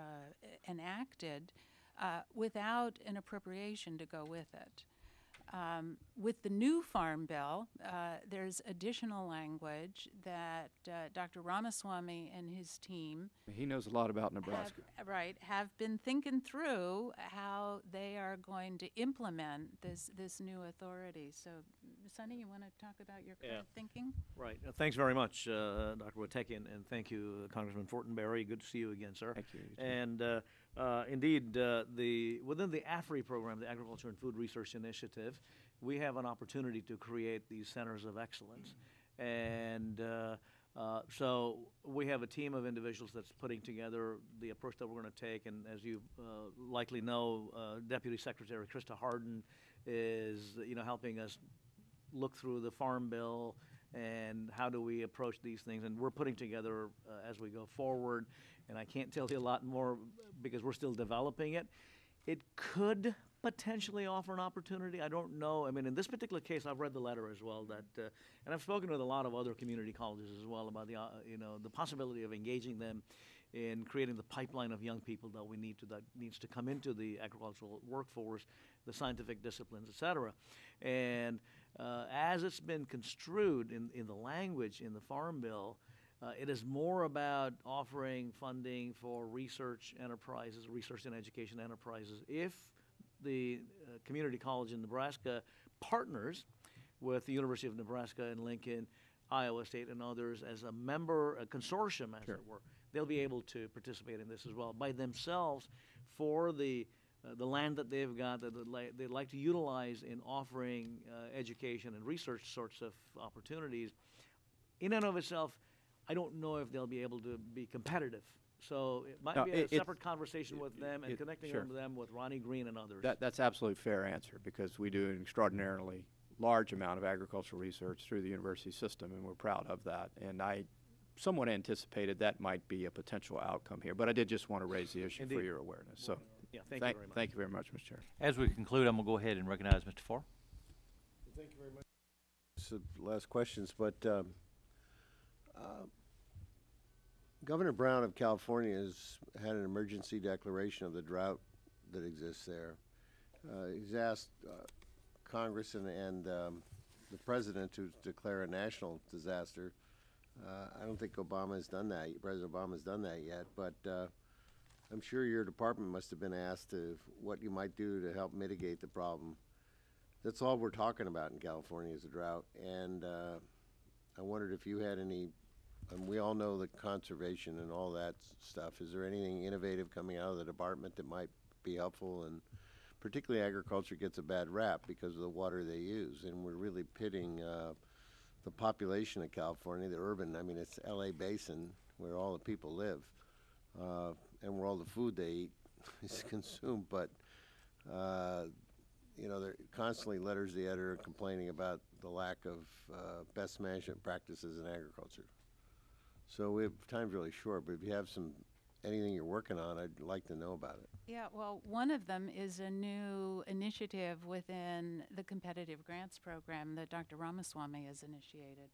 enacted uh, without an appropriation to go with it. Um, with the new Farm Bill, uh, there's additional language that uh, Doctor Ramaswamy and his team He knows a lot about Nebraska. have, right, have been thinking through how they are going to implement this this new authority. So, Sonny, you want to talk about your current Yeah. thinking? Right. Uh, thanks very much, uh, Doctor Witecki, and, and thank you, uh, Congressman Fortenberry. Good to see you again, sir. Thank you. You too. And uh, uh, indeed, uh, the within the A F R I program, the Agriculture and Food Research Initiative, we have an opportunity to create these centers of excellence. And uh, uh, so we have a team of individuals that's putting together the approach that we're going to take. And as you uh, likely know, uh, Deputy Secretary Krista Harden is, you know, helping us look through the Farm Bill and how do we approach these things. And we're putting together uh, as we go forward. And I can't tell you a lot more because we're still developing it. It could potentially offer an opportunity. I don't know. I mean, in this particular case, I've read the letter as well. That, uh, and I've spoken with a lot of other community colleges as well about the, uh, you know, the possibility of engaging them in creating the pipeline of young people that we need to that needs to come into the agricultural workforce, the scientific disciplines, et cetera. And uh, as it's been construed in in the language in the Farm Bill, Uh, it is more about offering funding for research enterprises, research and education enterprises. If the uh, community college in Nebraska partners with the University of Nebraska and Lincoln, Iowa State, and others as a member, a consortium, as Sure. it were, they'll be able to participate in this as well by themselves for the uh, the land that they've got that they'd like, they'd like to utilize in offering uh, education and research sorts of opportunities. In and of itself, I don't know if they'll be able to be competitive. So it might No, be it- a it's- separate conversation with them and it- connecting sure. them, them with Ronnie Green and others. That, that's absolutely fair answer because we do an extraordinarily large amount of agricultural research through the university system, and we're proud of that. And I somewhat anticipated that might be a potential outcome here, but I did just want to raise the issue for Indeed. your awareness. So, Yeah, thank you very much. Thank you very much, Mister Chair. As we conclude, I'm going to go ahead and recognize Mister Farr. Thank you very much. So, last questions, but um, uh, Governor Brown of California has had an emergency declaration of the drought that exists there. Uh, he's asked uh, Congress and, and um, the president to declare a national disaster. Uh, I don't think Obama has done that. President Obama has done that yet, but uh, I'm sure your department must have been asked to what you might do to help mitigate the problem. That's all we're talking about in California is a drought, and uh, I wondered if you had any. And we all know the conservation and all that s- stuff. Is there anything innovative coming out of the department that might be helpful? And particularly agriculture gets a bad rap because of the water they use, and we're really pitting uh, the population of California, the urban. I mean, it's L A basin where all the people live, uh, and where all the food they eat is consumed. But uh, you know, there are constantly letters to the editor complaining about the lack of uh, best management practices in agriculture. So we have time's really short, but if you have some anything you're working on, I'd like to know about it. Yeah, well, one of them is a new initiative within the competitive grants program that Doctor Ramaswamy has initiated.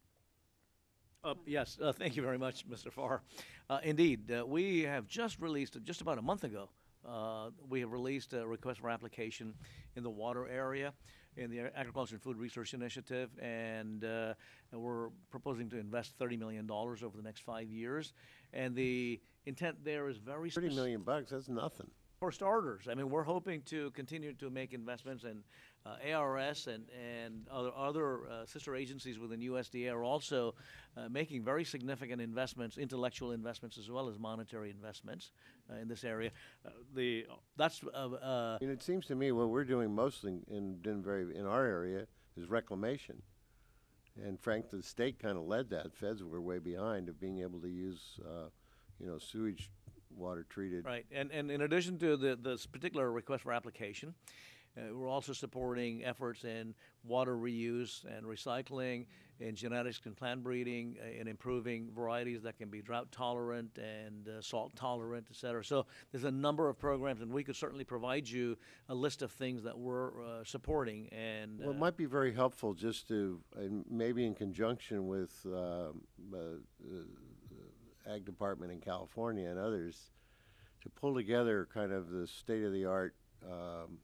Uh, yes, uh, thank you very much, Mister Farr. Uh, indeed, uh, we have just released, just about a month ago, uh, we have released a request for application in the water area in the Agriculture and Food Research Initiative, and, uh, and we're proposing to invest thirty million dollars over the next five years. And the intent there is very Thirty specific. million bucks, that's nothing. For starters, I mean, we're hoping to continue to make investments, and uh, A R S and, and other, other uh, sister agencies within U S D A are also uh, making very significant investments, intellectual investments as well as monetary investments uh, in this area. Uh, the that's uh, uh, I mean, it seems to me what we're doing mostly in, in very in our area is reclamation, and frankly, the state kind of led that. Feds were way behind of being able to use, uh, you know, sewage water treated. Right, and, and in addition to the, this particular request for application, uh, we're also supporting efforts in water reuse and recycling in genetics and plant breeding, uh, in improving varieties that can be drought tolerant and uh, salt tolerant, et cetera. So there's a number of programs, and we could certainly provide you a list of things that we're uh, supporting. And Well, it uh, might be very helpful just to, and maybe in conjunction with um, uh, uh, Ag Department in California and others, to pull together kind of the state-of-the-art um,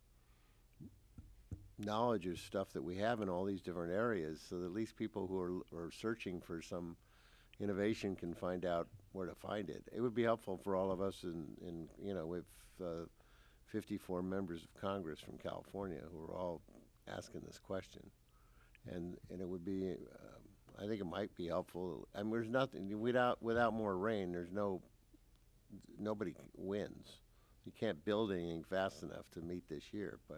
knowledge of stuff that we have in all these different areas, so that at least people who are, are searching for some innovation can find out where to find it. It would be helpful for all of us, in, in you know, with uh, fifty-four members of Congress from California who are all asking this question, and and it would be, um, I think it might be helpful. I mean, there's nothing without without more rain. There's no nobody wins. You can't build anything fast enough to meet this year, but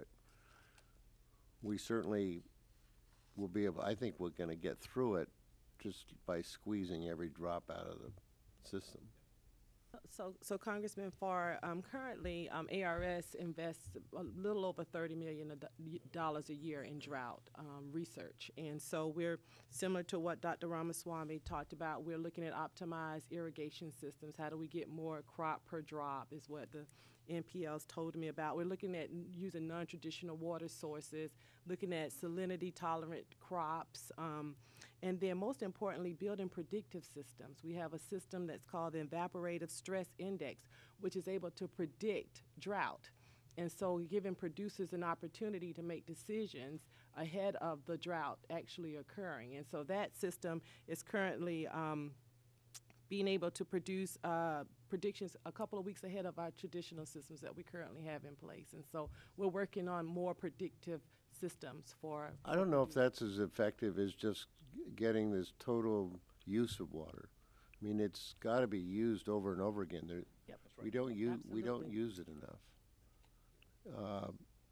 we certainly will be able, I think we're going to get through it just by squeezing every drop out of the system. So, so Congressman Farr, um, currently um, A R S invests a little over thirty million dollars a year in drought um, research, and so we're similar to what Doctor Ramaswamy talked about. We're looking at optimized irrigation systems. How do we get more crop per drop? Is what the N P Ls told me about. We're looking at using non-traditional water sources, looking at salinity tolerant crops, um, and then most importantly, building predictive systems. We have a system that's called the Evaporative Stress Index, which is able to predict drought. And so giving producers an opportunity to make decisions ahead of the drought actually occurring. And so that system is currently um, being able to produce uh, predictions a couple of weeks ahead of our traditional systems that we currently have in place. And so we're working on more predictive systems for... I don't know if that's as effective as just getting this total use of water. I mean, it's got to be used over and over again. There, Yep, that's right. we don't use we don't Absolutely. use it enough. Uh,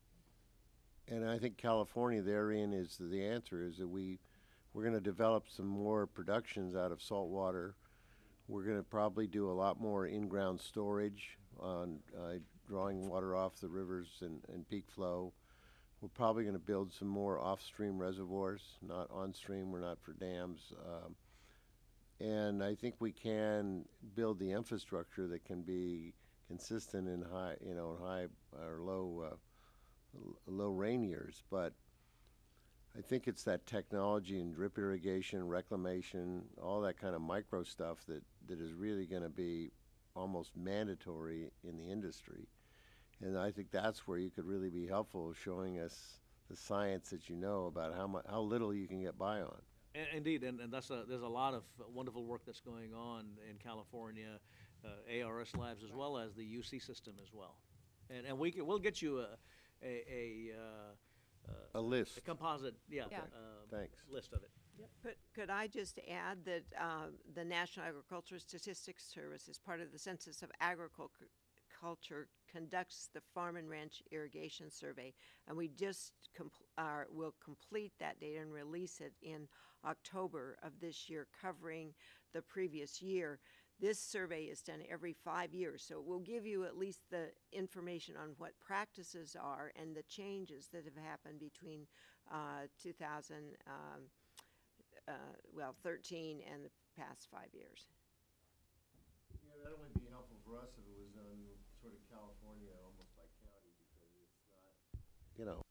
and I think California therein is the, the answer is that we we're going to develop some more productions out of salt water. We're going to probably do a lot more in-ground storage on uh, drawing water off the rivers and, and peak flow. We're probably going to build some more off-stream reservoirs, not on-stream. We're not for dams. Um, and I think we can build the infrastructure that can be consistent in high, you know, high or low, uh, low rain years. But I think it's that technology and drip irrigation, reclamation, all that kind of micro stuff that, that is really going to be almost mandatory in the industry. And I think that's where you could really be helpful, showing us the science that you know about how much, how little you can get by on. And indeed, and, and that's a, there's a lot of wonderful work that's going on in California, uh, A R S labs, as well as the U C system as well. And and we can, we'll get you a a, a, uh, uh, A list. a composite, yeah, Yeah. uh, Thanks. list of it. Could, could I just add that uh, the National Agricultural Statistics Service, as part of the Census of Agriculture, Culture conducts the Farm and Ranch Irrigation Survey, and we just compl- uh, will complete that data and release it in October of this year, covering the previous year. This survey is done every five years, so it will give you at least the information on what practices are and the changes that have happened between uh, two thousand, um, uh, well, thirteen and the past five years. Yeah, that would be helpful for us if it was done sort of California, almost by county, because it's not, you know.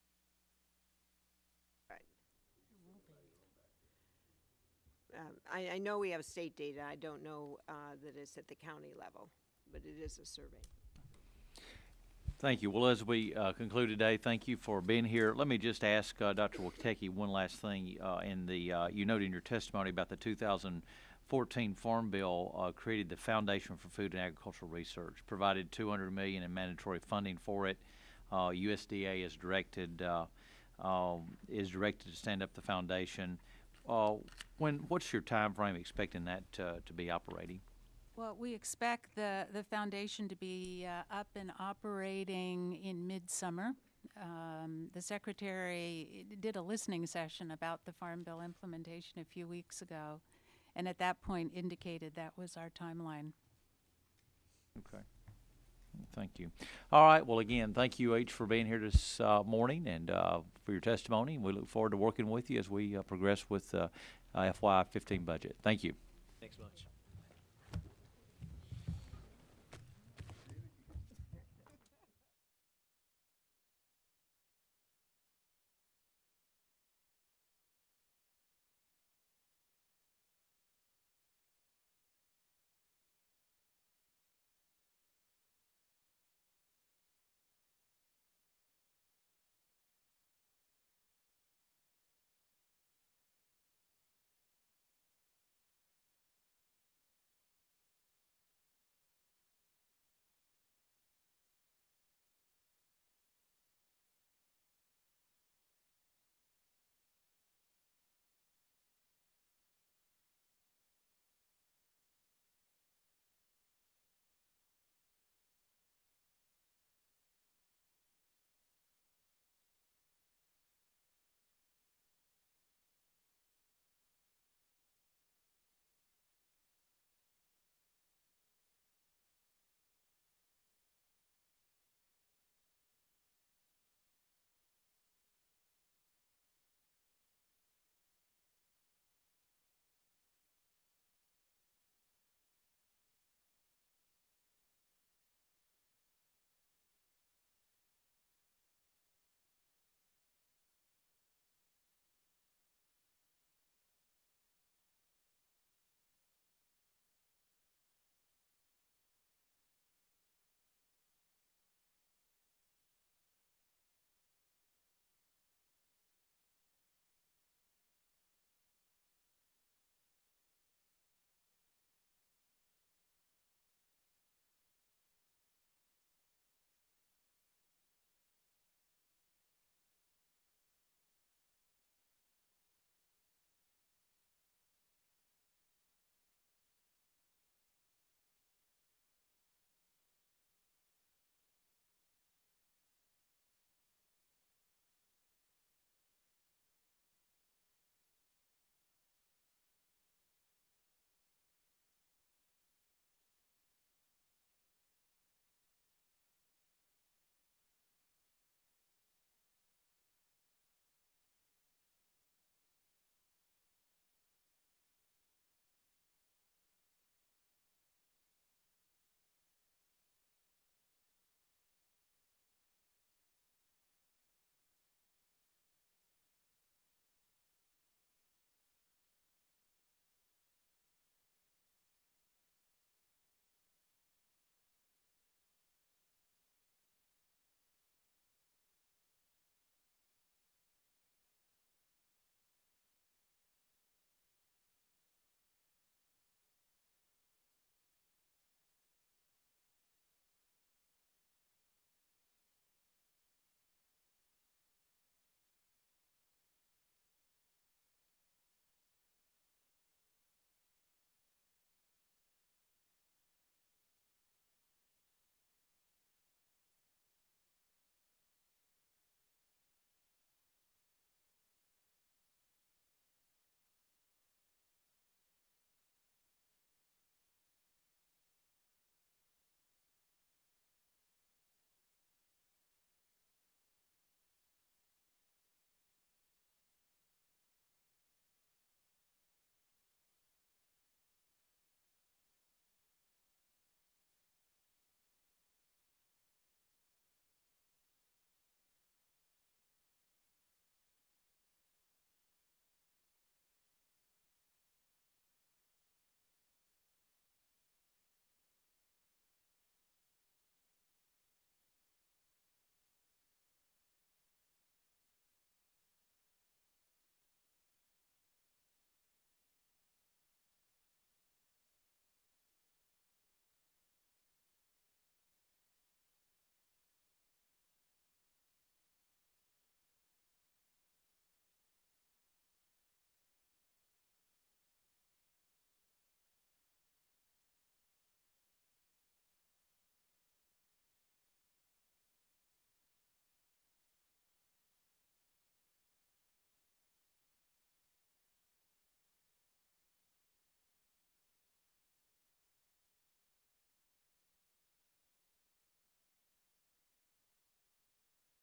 Right. Um, I, I know we have state data. I don't know uh, that it's at the county level, but it is a survey. Thank you. Well, as we uh, conclude today, thank you for being here. Let me just ask uh, Doctor Witecki one last thing. Uh, in the uh, you noted in your testimony about the two thousand fourteen Farm Bill uh, created the Foundation for Food and Agricultural Research, provided two hundred million dollars in mandatory funding for it. Uh, U S D A is directed uh, uh, is directed to stand up the foundation. Uh, when what's your time frame expecting that uh, to be operating? Well, we expect the, the foundation to be uh, up and operating in midsummer. Um, the Secretary did a listening session about the Farm Bill implementation a few weeks ago, and at that point indicated that was our timeline. Okay. Thank you. All right. Well, again, thank you each for being here this uh, morning, and uh, for your testimony. We look forward to working with you as we uh, progress with uh, uh, F Y fifteen budget. Thank you. Thanks so much.